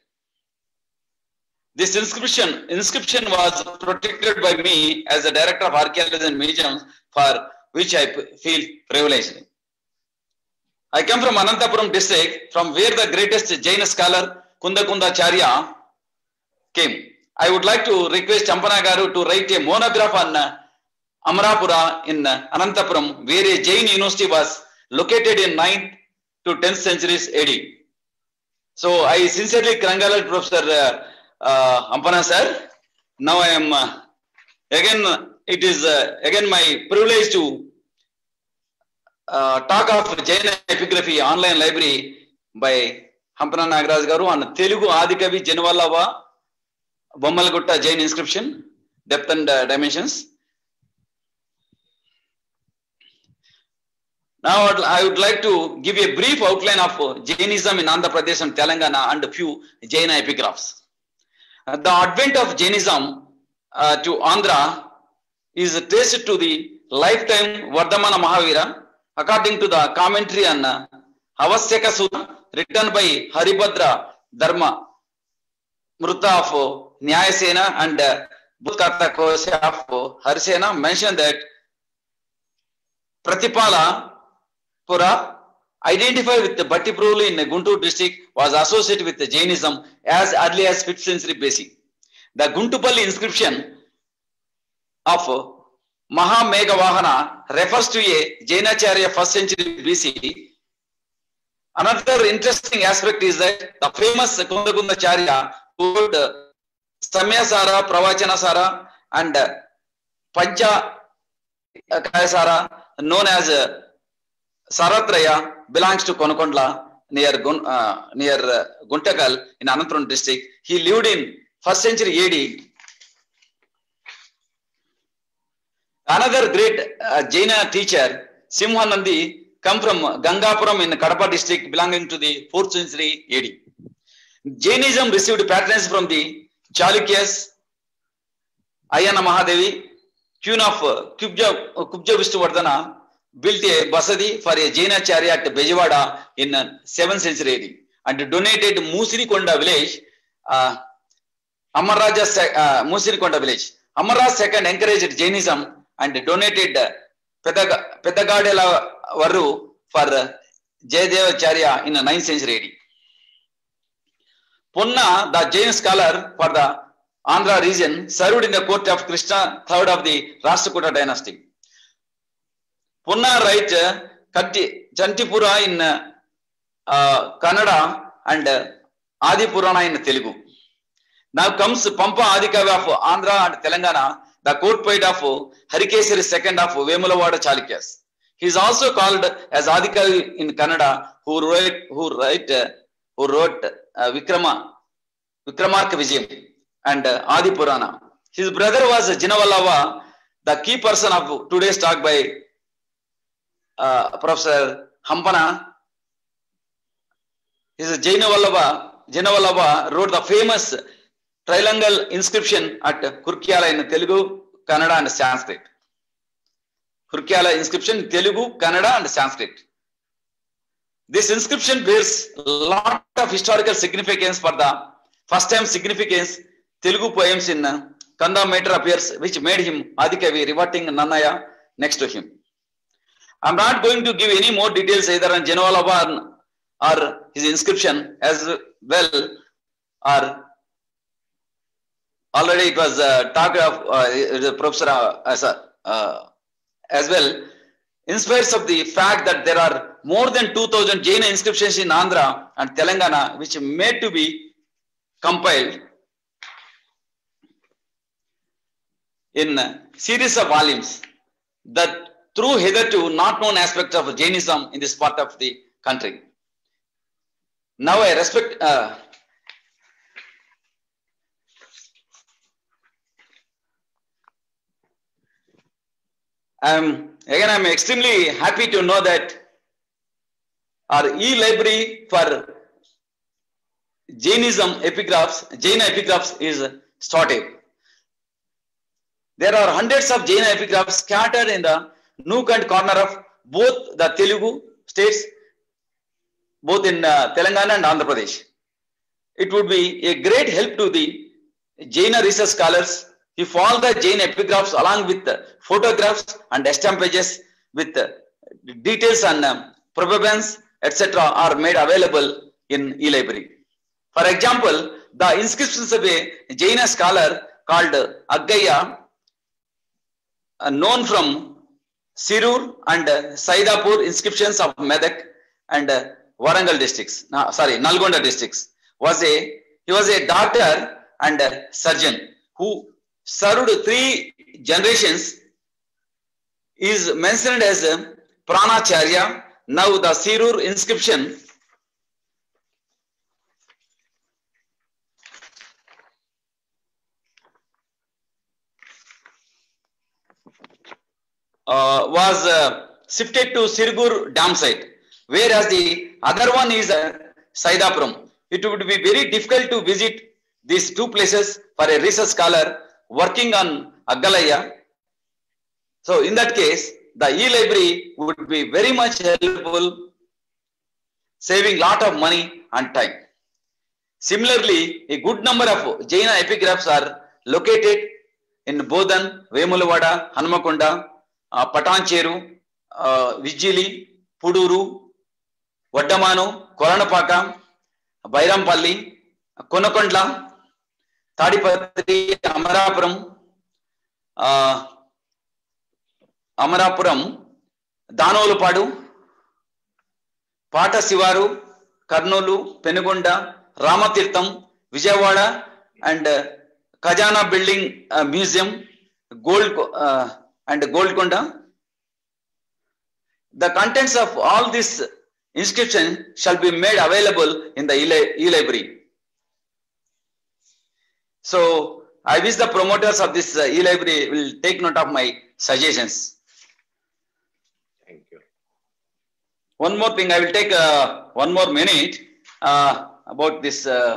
This inscription, inscription was protected by me as the Director of Archaeology and Museums, for which I feel privileged. I come from Anantapuram district, from where the greatest Jaina scholar Kunda Kunda Charya came. I would like to request Hampana Garu to write a monograph on uh, Amarapura in uh, Anantapuram, where a Jain university was located in ninth to tenth centuries A D. So I sincerely congratulate Professor uh, uh, Hampana sir. Now I am uh, again. It is uh, again my privilege to uh, talk of Jaina epigraphy online library by Hampana Nagaraj Garu on Telugu Adikavi Janavallava Bommalagutta Jain inscription, depth and uh, dimensions. Now I would like to give you a brief outline of Jainism in Andhra Pradesh and Telangana and a few Jaina epigraphs. Uh, the advent of Jainism uh, to Andhra is traced to the lifetime Vardhamana Mahavira, according to the commentary on uh, Avasyaka Sutta written by Haribhadra Dharma Mruta of Nyayasena and uh, Bhutkarta Kosha of Harisena mentioned that Pratipala Pura, identified with the Bhattipuruli in Guntur district, was associated with the Jainism as early as fifth century B C. The Guntupalli inscription of Mahameghavahana refers to a Jainacharya first century B C. Another interesting aspect is that the famous Kunda Kunda Charya wrote uh, Samyasara, Pravachanasara and uh, Pancha Kayasara, known as uh, Saratraya, belongs to Konakondla near Gun, uh, near uh, Guntakal in Anantapuram district. He lived in first century A D. Another great uh, Jaina teacher, Simhanandi, come from Gangapuram in Kadapa district, belonging to the fourth century A D. Jainism received patronage from the Chalukyas, Ayana Mahadevi, queen of uh, Kubja, uh, Kubja Vishnuvardhana, built a basadi for a Jaina Charya at Bejawada in uh, seventh century A D and donated Musirikonda village, uh, Amaraja, uh, Musirikonda village. Amara second encouraged Jainism and donated uh, Pedagadela Varu for uh, Jayadeva Charya in the ninth century A D. Punna, the Jain scholar for the Andhra region, served in the court of Krishna the third of the Rashtrakuta dynasty. Punna writes uh, Chantipura in uh, uh, Kannada and uh, Adi Purana in Telugu. Now comes Pampa Adikavi of Andhra and Telangana, the court poet of Harikesari second of Vemulavada Chalukyas. He is also called as Adikavi in Kannada, who wrote who write uh, who wrote uh, Vikrama Vikramarka Vijayam and uh, Adi Purana. His brother was Jinavallava, the key person of today's talk by uh, Professor Hampana. His Jainavallava, Jainavallava wrote the famous trilingual inscription at Kurkyala in Telugu, Kannada and Sanskrit. Kurkyala inscription, Telugu, Kannada and Sanskrit. This inscription bears a lot of historical significance for the first time significance Telugu poems in Kanda Meter appears, which made him Adikavi, reverting Nannaya next to him. I'm not going to give any more details either on Janavalabha or his inscription as well, or already it was uh, talked of uh, the professor uh, as, a, uh, as well. In spite of the fact that there are more than two thousand Jaina inscriptions in Andhra and Telangana, which made to be compiled in a series of volumes, that through hitherto not known aspects of Jainism in this part of the country. Now I respect uh, I'm again I'm extremely happy to know that our e-library for Jainism epigraphs, Jaina epigraphs is started. There are hundreds of Jaina epigraphs scattered in the nook and corner of both the Telugu states, both in uh, Telangana and Andhra Pradesh. It would be a great help to the Jaina research scholars if all the Jaina epigraphs along with the photographs and estampages with the details and um, provenance, et cetera are made available in e-library. For example, the inscriptions of a Jaina scholar called Aggaya, uh, known from Sirur and uh, Saidapur inscriptions of Medak and uh, Warangal districts, no, sorry, Nalgonda districts, was a he was a doctor and a surgeon who served three generations, is mentioned as a Pranacharya. Now the Sirur inscription uh, was uh, shifted to Sirgur dam site, whereas the other one is uh, Saidapuram. It would be very difficult to visit these two places for a research scholar working on Aggalaya. So in that case, the e-library would be very much helpful, saving lot of money and time. Similarly, a good number of Jaina epigraphs are located in Bodan, Vemulavada, Hanmakonda, uh, Patancheru, uh, Vijili, Puduru, Vaddamanu, Koranapaka, Bairampalli, Konakondla, Tadipatri, Amarapuram, uh, Amarapuram, Danolupadu, Pata Sivaru, Karnulu, Penugonda, Ramatirtham, Vijayawada, and uh, Khajana Building uh, Museum, Gold uh, and Golconda. The contents of all this inscription shall be made available in the e-library. So I wish the promoters of this uh, e-library will take note of my suggestions. Thank you. One more thing, I will take uh, one more minute uh, about this uh,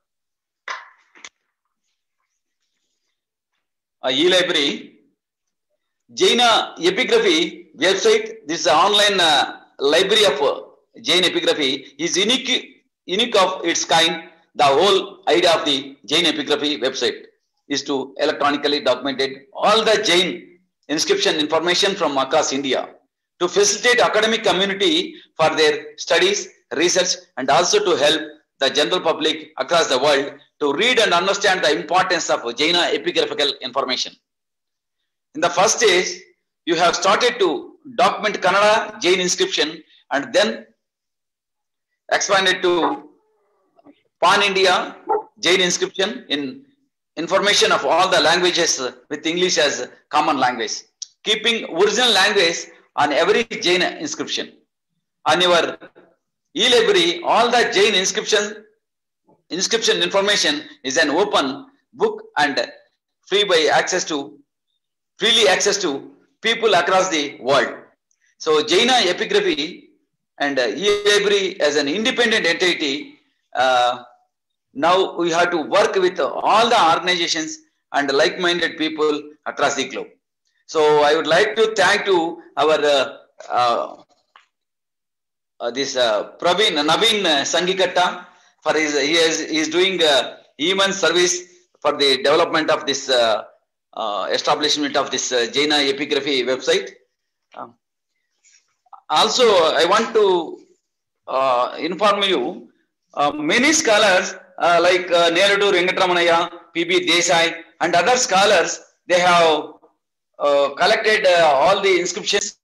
uh, e-library. Jaina epigraphy website, this online uh, library of uh, Jain epigraphy is unique, unique of its kind. The whole idea of the Jain epigraphy website is to electronically documented all the Jain inscription information from across India to facilitate academic community for their studies, research, and also to help the general public across the world to read and understand the importance of Jaina epigraphical information. In the first stage, you have started to document Kannada Jain inscription and then expanded to Pan-India Jain inscription in information of all the languages with English as common language, keeping original language on every Jain inscription. On your e-library, all the Jain inscription, inscription information is an open book and free by access to, freely access to people across the world. So Jaina epigraphy and e-library as an independent entity, uh, now we have to work with all the organizations and like-minded people across the globe. So I would like to thank to our uh, uh, uh, this uh, Praveen Naveen Sangikatta for his he is he is doing uh, immense service for the development of this uh, uh, establishment of this uh, Jaina epigraphy website. Um, also, I want to uh, inform you, uh, many scholars uh, like uh, Nerudu Venkatramanaya, P B Desai, and other scholars, they have uh, collected uh, all the inscriptions.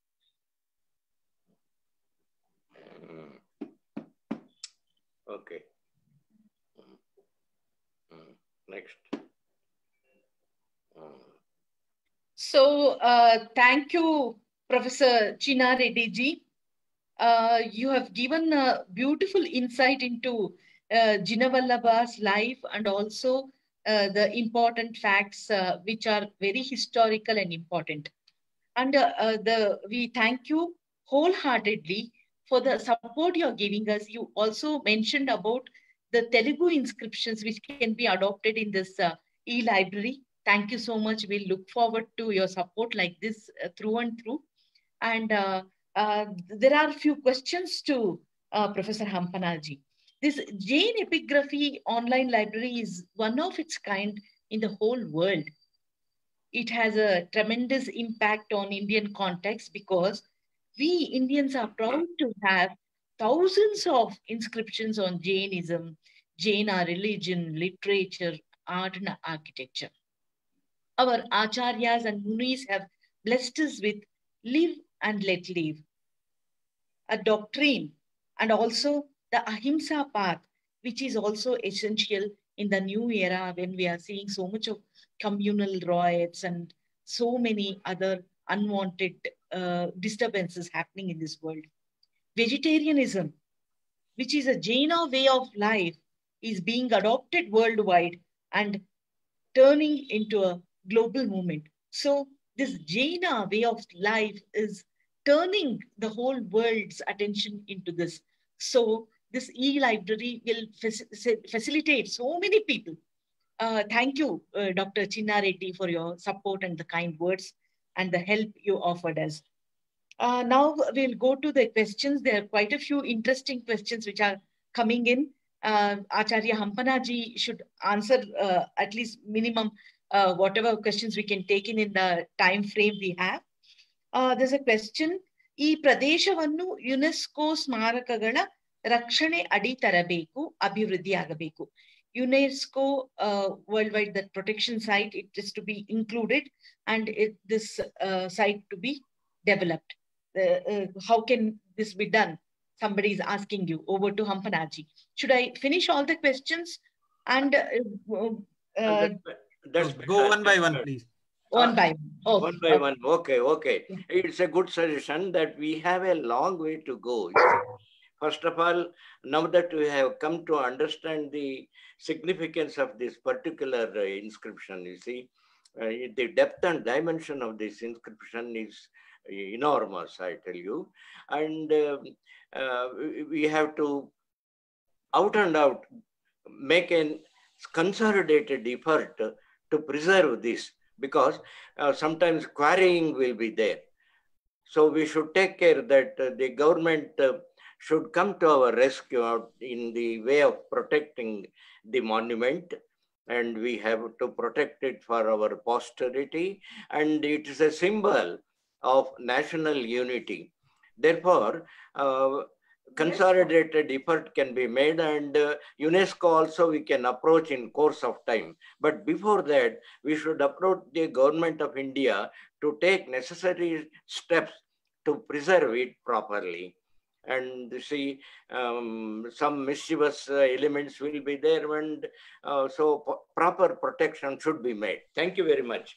Okay. Next. So, uh, thank you, Professor Chinna Reddy ji. Uh, you have given a beautiful insight into uh, Jinavallabha's life and also uh, the important facts uh, which are very historical and important. And uh, uh, the we thank you wholeheartedly for the support you're giving us. You also mentioned about the Telugu inscriptions which can be adopted in this uh, e-library. Thank you so much. We look forward to your support like this uh, through and through. And uh, uh, there are a few questions to uh, Professor Hampanaji. This Jain Epigraphy online library is one of its kind in the whole world. It has a tremendous impact on Indian context because we Indians are proud to have thousands of inscriptions on Jainism, Jaina religion, literature, art, and architecture. Our acharyas and munis have blessed us with live and let live, a doctrine, and also the ahimsa path, which is also essential in the new era when we are seeing so much of communal riots and so many other unwanted uh, disturbances happening in this world. Vegetarianism, which is a Jaina way of life, is being adopted worldwide and turning into a global movement. So this Jaina way of life is turning the whole world's attention into this. So this e-library will fac- facilitate so many people. Uh, thank you, uh, Doctor Chinna Reddy, for your support and the kind words and the help you offered us. Uh, now we'll go to the questions. There are quite a few interesting questions which are coming in. Uh, Acharya Hampanaji should answer uh, at least minimum uh, whatever questions we can take in in the time frame we have. Uh, there's a question. ಈ ಪ್ರದೇಶವನ್ನು UNESCO ಸ್ಮಾರಕಗಳ ರಕ್ಷಣೆ ಅಡಿ ತರಬೇಕು, ಅಭಿವೃದ್ಧಿ ಆಗಬೇಕು. UNESCO uh, worldwide, that protection site, it is to be included and it, this uh, site to be developed. Uh, uh, how can this be done? Somebody is asking you. Over to Hampanaji. Should I finish all the questions? And uh, uh, That's go one by one, please. One by one. Oh, one by okay. one. Okay, okay. Yeah. It's a good suggestion that we have a long way to go. You see. First of all, now that we have come to understand the significance of this particular uh, inscription, you see, uh, the depth and dimension of this inscription is enormous, I tell you. And uh, uh, we have to out and out make a consolidated effort to preserve this, because uh, sometimes quarrying will be there. So we should take care that uh, the government uh, should come to our rescue in the way of protecting the monument, and we have to protect it for our posterity, and it is a symbol of national unity. Therefore, uh, consolidated effort can be made, and uh, UNESCO also we can approach in course of time. But before that, we should approach the government of India to take necessary steps to preserve it properly. And see, um, some mischievous uh, elements will be there, and uh, so proper protection should be made. Thank you very much.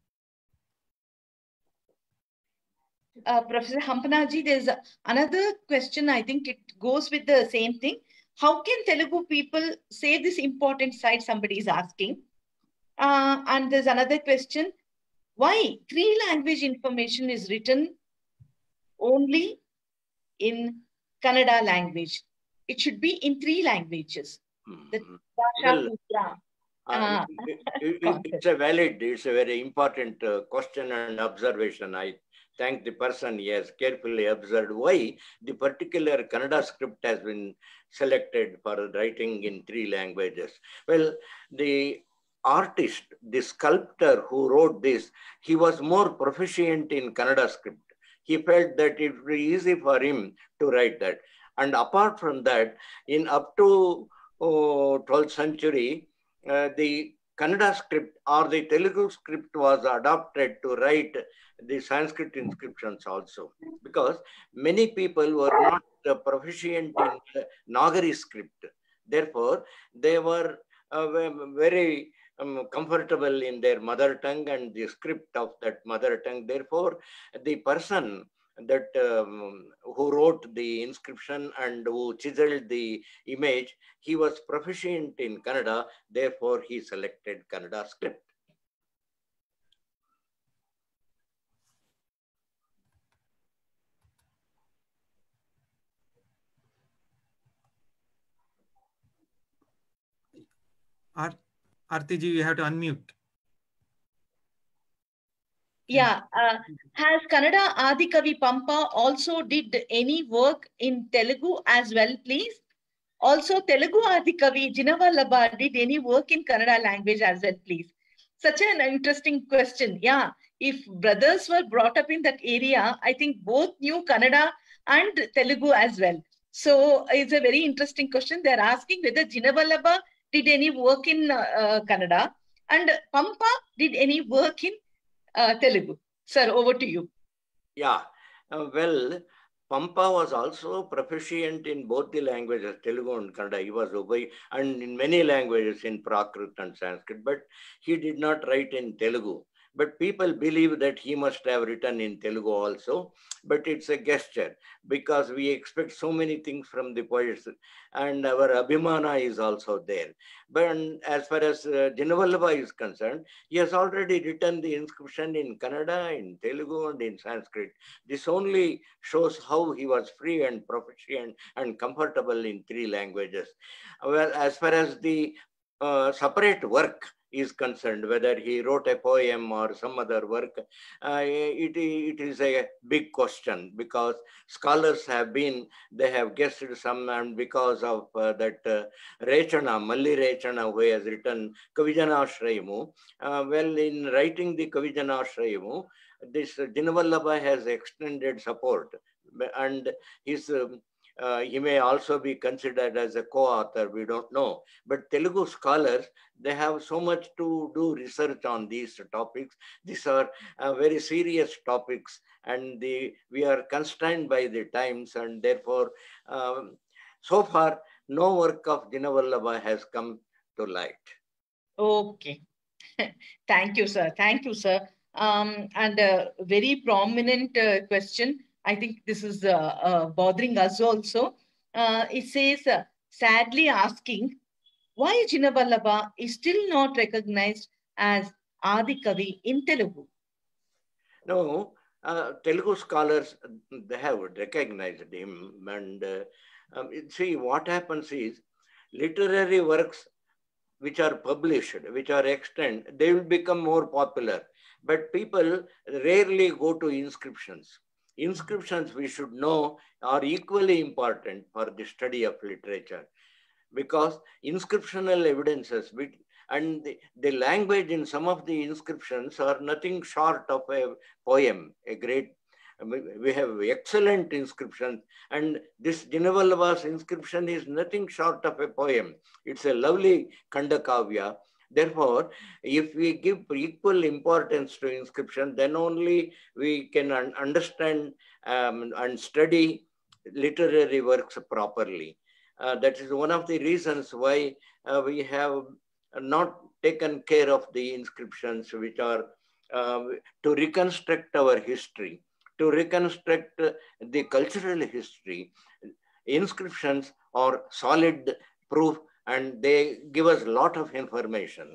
Uh, Professor Hampanaji, there's a, another question. I think it goes with the same thing. How can Telugu people save this important site? Somebody is asking. Uh, and there's another question. Why three language information is written only in Kannada language? It should be in three languages. The well, uh, it, it, it, it's a valid, it's a very important uh, question and observation. I thank the person he has carefully observed why the particular Kannada script has been selected for writing in three languages. Well, the artist, the sculptor who wrote this, he was more proficient in Kannada script. He felt that it would be easy for him to write that. And apart from that, in up to oh, twelfth century, uh, the Kannada script or the Telugu script was adopted to write the Sanskrit inscriptions also, because many people were not uh, proficient in the Nagari script. Therefore, they were uh, very um, comfortable in their mother tongue and the script of that mother tongue. Therefore, the person that um, who wrote the inscription and who chiseled the image, he was proficient in Kannada. Therefore, he selected Kannada script. Ar Arti ji, you have to unmute. Yeah. Uh, has Kannada Adikavi Pampa also did any work in Telugu as well, please? Also, Telugu Adikavi Jinavallabha did any work in Kannada language as well, please? Such an interesting question. Yeah. If brothers were brought up in that area, I think both knew Kannada and Telugu as well. So it's a very interesting question. They're asking whether Jinavallabha did any work in uh, uh, Kannada and Pampa did any work in uh, Telugu. Sir, over to you. Yeah, uh, well, Pampa was also proficient in both the languages, Telugu and Kannada. He was Ubay, and in many languages in Prakrit and Sanskrit, but he did not write in Telugu. But people believe that he must have written in Telugu also, but it's a gesture because we expect so many things from the poets and our Abhimana is also there. But as far as uh, Jinavallabha is concerned, he has already written the inscription in Kannada, in Telugu and in Sanskrit. This only shows how he was free and proficient and comfortable in three languages. Well, as far as the uh, separate work is concerned, whether he wrote a poem or some other work, uh, it, it is a big question because scholars have been, they have guessed some, and because of uh, that uh, Rechana, Malli Rechana, who has written Kavijanashrayamu, uh, well, in writing the Kavijanashrayamu, this uh, Jinavallabha has extended support, and his um, Uh, he may also be considered as a co-author, we don't know. But Telugu scholars, they have so much to do research on these topics. These are uh, very serious topics and the, we are constrained by the times, and therefore, um, so far, no work of Jinavallabha has come to light. Okay. Thank you, sir. Thank you, sir. Um, and a very prominent uh, question. I think this is uh, uh, bothering us also. Uh, it says, uh, sadly asking, why Jinavallabha is still not recognized as Adikavi in Telugu? No, uh, Telugu scholars, they have recognized him. And uh, um, see, what happens is, literary works which are published, which are extant, they will become more popular. But people rarely go to inscriptions. Inscriptions, we should know, are equally important for the study of literature because inscriptional evidences and the, the language in some of the inscriptions are nothing short of a poem, a great, we have excellent inscriptions, and this Jinavallabha's inscription is nothing short of a poem. It's a lovely Khandakavya. Therefore, if we give equal importance to inscription, then only we can un understand um, and study literary works properly. Uh, that is one of the reasons why uh, we have not taken care of the inscriptions which are uh, to reconstruct our history, to reconstruct the cultural history. Inscriptions are solid proof and they give us a lot of information.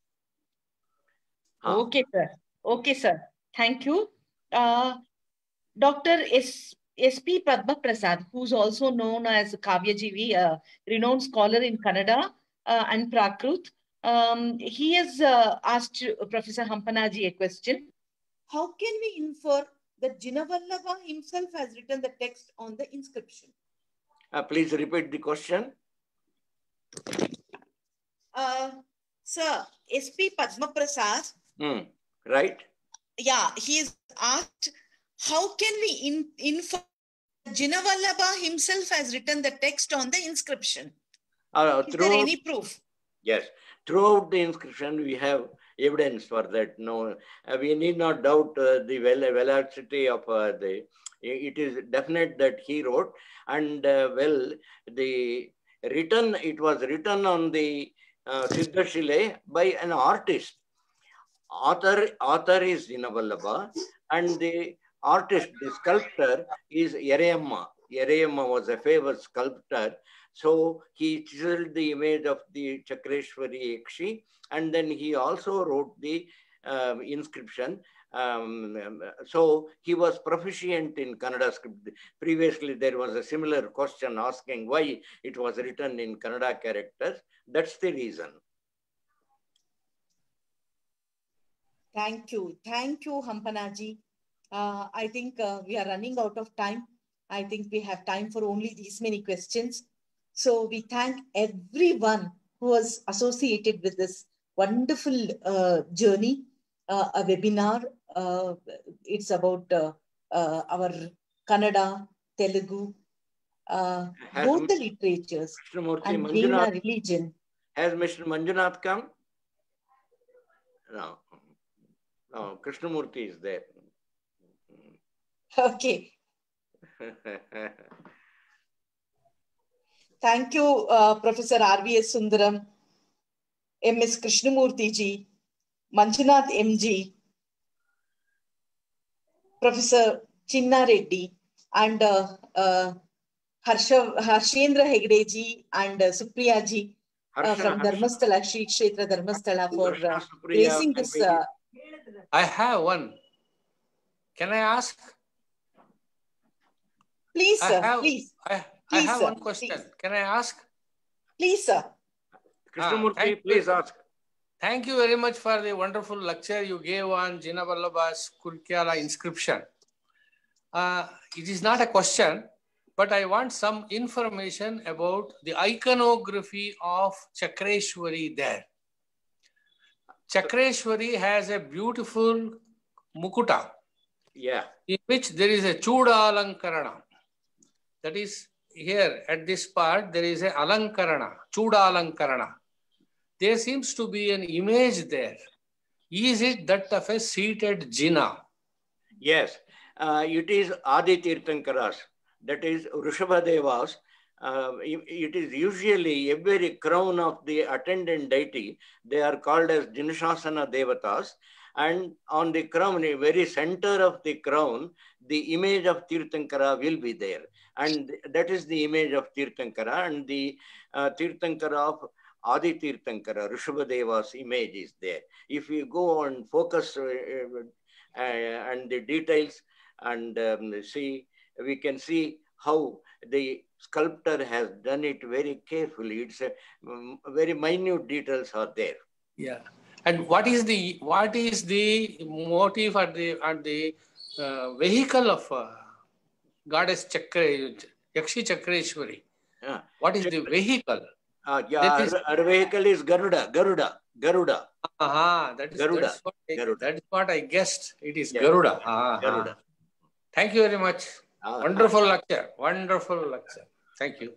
Huh? Okay, sir. Okay, sir. Thank you. Uh, Doctor S. S P Padma Prasad, who's also known as Kavyajivi, a renowned scholar in Kannada uh, and Prakrit, um, he has uh, asked Professor Hampanaji a question. How can we infer that Jinavallabha himself has written the text on the inscription? Uh, please repeat the question. Uh, Sir, S P Padma Prasad, Hmm. Right? yeah, he is asked, how can we in, infer Jinavallabha himself has written the text on the inscription? Uh, Is there throughout, any proof? yes, throughout the inscription, we have evidence for that. No, uh, we need not doubt uh, the well velocity of uh, the. It is definite that he wrote, and uh, well, the written. It was written on the uh, Siddhashile by an artist. Author author is Jinavallabha, and the artist, the sculptor, is Yerayamma. Yerayamma was a famous sculptor. So he chiseled the image of the Chakreshwari Yakshi, and then he also wrote the uh, inscription. Um, so he was proficient in Kannada script. Previously, there was a similar question asking why it was written in Kannada characters. That's the reason. Thank you. Thank you, Hampanaji. Uh, I think uh, we are running out of time. I think we have time for only these many questions. So we thank everyone who was associated with this wonderful uh, journey, uh, a webinar. Uh, it's about uh, uh, our Kannada, Telugu, uh, Has both the literatures Krishnamurti and Jaina Manjunath, religion. has Mister Manjunath come? No. No, Krishnamurti is there. Okay. Thank you, uh, Professor R V S Sundaram, M S Krishnamurti ji, Manjunath M G, Professor Chinna Reddy, and uh, uh, Harsha, Harshendra Hegde ji and uh, Supriya ji uh, Harsha, from Harsha, Dharmasthala, Shri Kshetra Dharmasthala for Harsha uh, Supriya gracing can this. take Uh, I have one. Can I ask? please, I sir, have, please. I, I Please, have sir, one question. please. Can I ask? Please, sir. Krishnamurti, thank you. please ask. Thank you very much for the wonderful lecture you gave on Jinavallabha's Kurkyala inscription. Uh, it is not a question, but I want some information about the iconography of Chakreshwari there. Chakreshwari has a beautiful mukuta, Yeah. in which there is a Chuda Alankarana. That is, here at this part, there is a Alankarana, Chuda Alankarana. There seems to be an image there. Is it that of a seated Jina? Yes. Uh, it is Adi Tirthankaras. That is Rishabhadevas. Uh, it is usually every crown of the attendant deity. They are called as Jinashasana Devatas. And on the crown, the very center of the crown, the image of Tirthankara will be there. And that is the image of Tirthankara. And the uh, Tirthankara of Adi Tirthankara, Rishabhadeva's image is there. If you go and focus uh, uh, and the details and um, see, we can see how the sculptor has done it very carefully. It's a um, very minute details are there. Yeah. And what is the what is the motive and the and the uh, vehicle of uh, goddess Chakra, Yakshi Chakreshwari? Yeah. What is the vehicle? Uh, yeah, That is- her, her vehicle is Garuda, Garuda, Garuda. Aha, that is Garuda. That is, what I, Garuda. that is what I guessed. It is Yeah. Garuda. Aha. Garuda. Thank you very much. Ah. Wonderful lecture. Wonderful lecture. Thank you.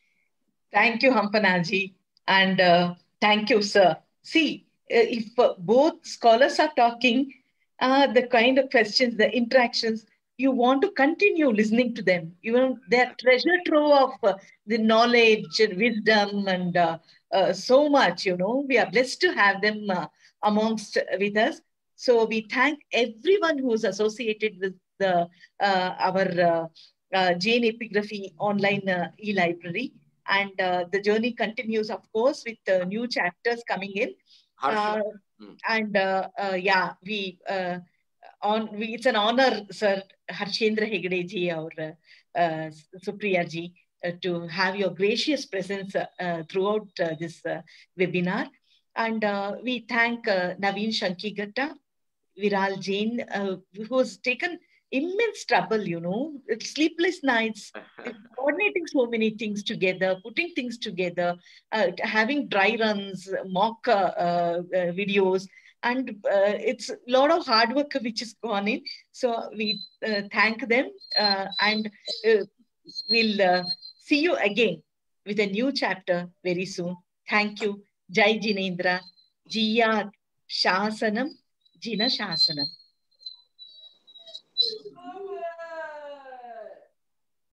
Thank you, Hampanaji. And uh, thank you, sir. See, uh, if uh, both scholars are talking, uh, the kind of questions, the interactions, you want to continue listening to them. You know, their treasure trove of uh, the knowledge and wisdom and uh, uh, so much, you know, we are blessed to have them uh, amongst with us. So we thank everyone who is associated with the uh, our uh, uh, Jain Epigraphy online uh, e-library. And uh, the journey continues, of course, with uh, new chapters coming in. Harsha. Uh, Mm. and uh, uh, yeah, we uh, on we, it's an honor, Sir Harshendra Hegde ji or uh, uh, Supriya ji, uh, to have your gracious presence uh, uh, throughout uh, this uh, webinar. And uh, we thank uh, Naveen Shankigatta, Viral Jain, uh, who has taken immense trouble, you know, sleepless nights, coordinating so many things together, putting things together, uh, having dry runs, mock uh, uh, uh, videos, and uh, it's a lot of hard work which is gone in. So we uh, thank them, uh, and uh, we'll uh, see you again with a new chapter very soon. Thank you. Jai Jinendra. Jiya Shasanam, Jina Shasanam.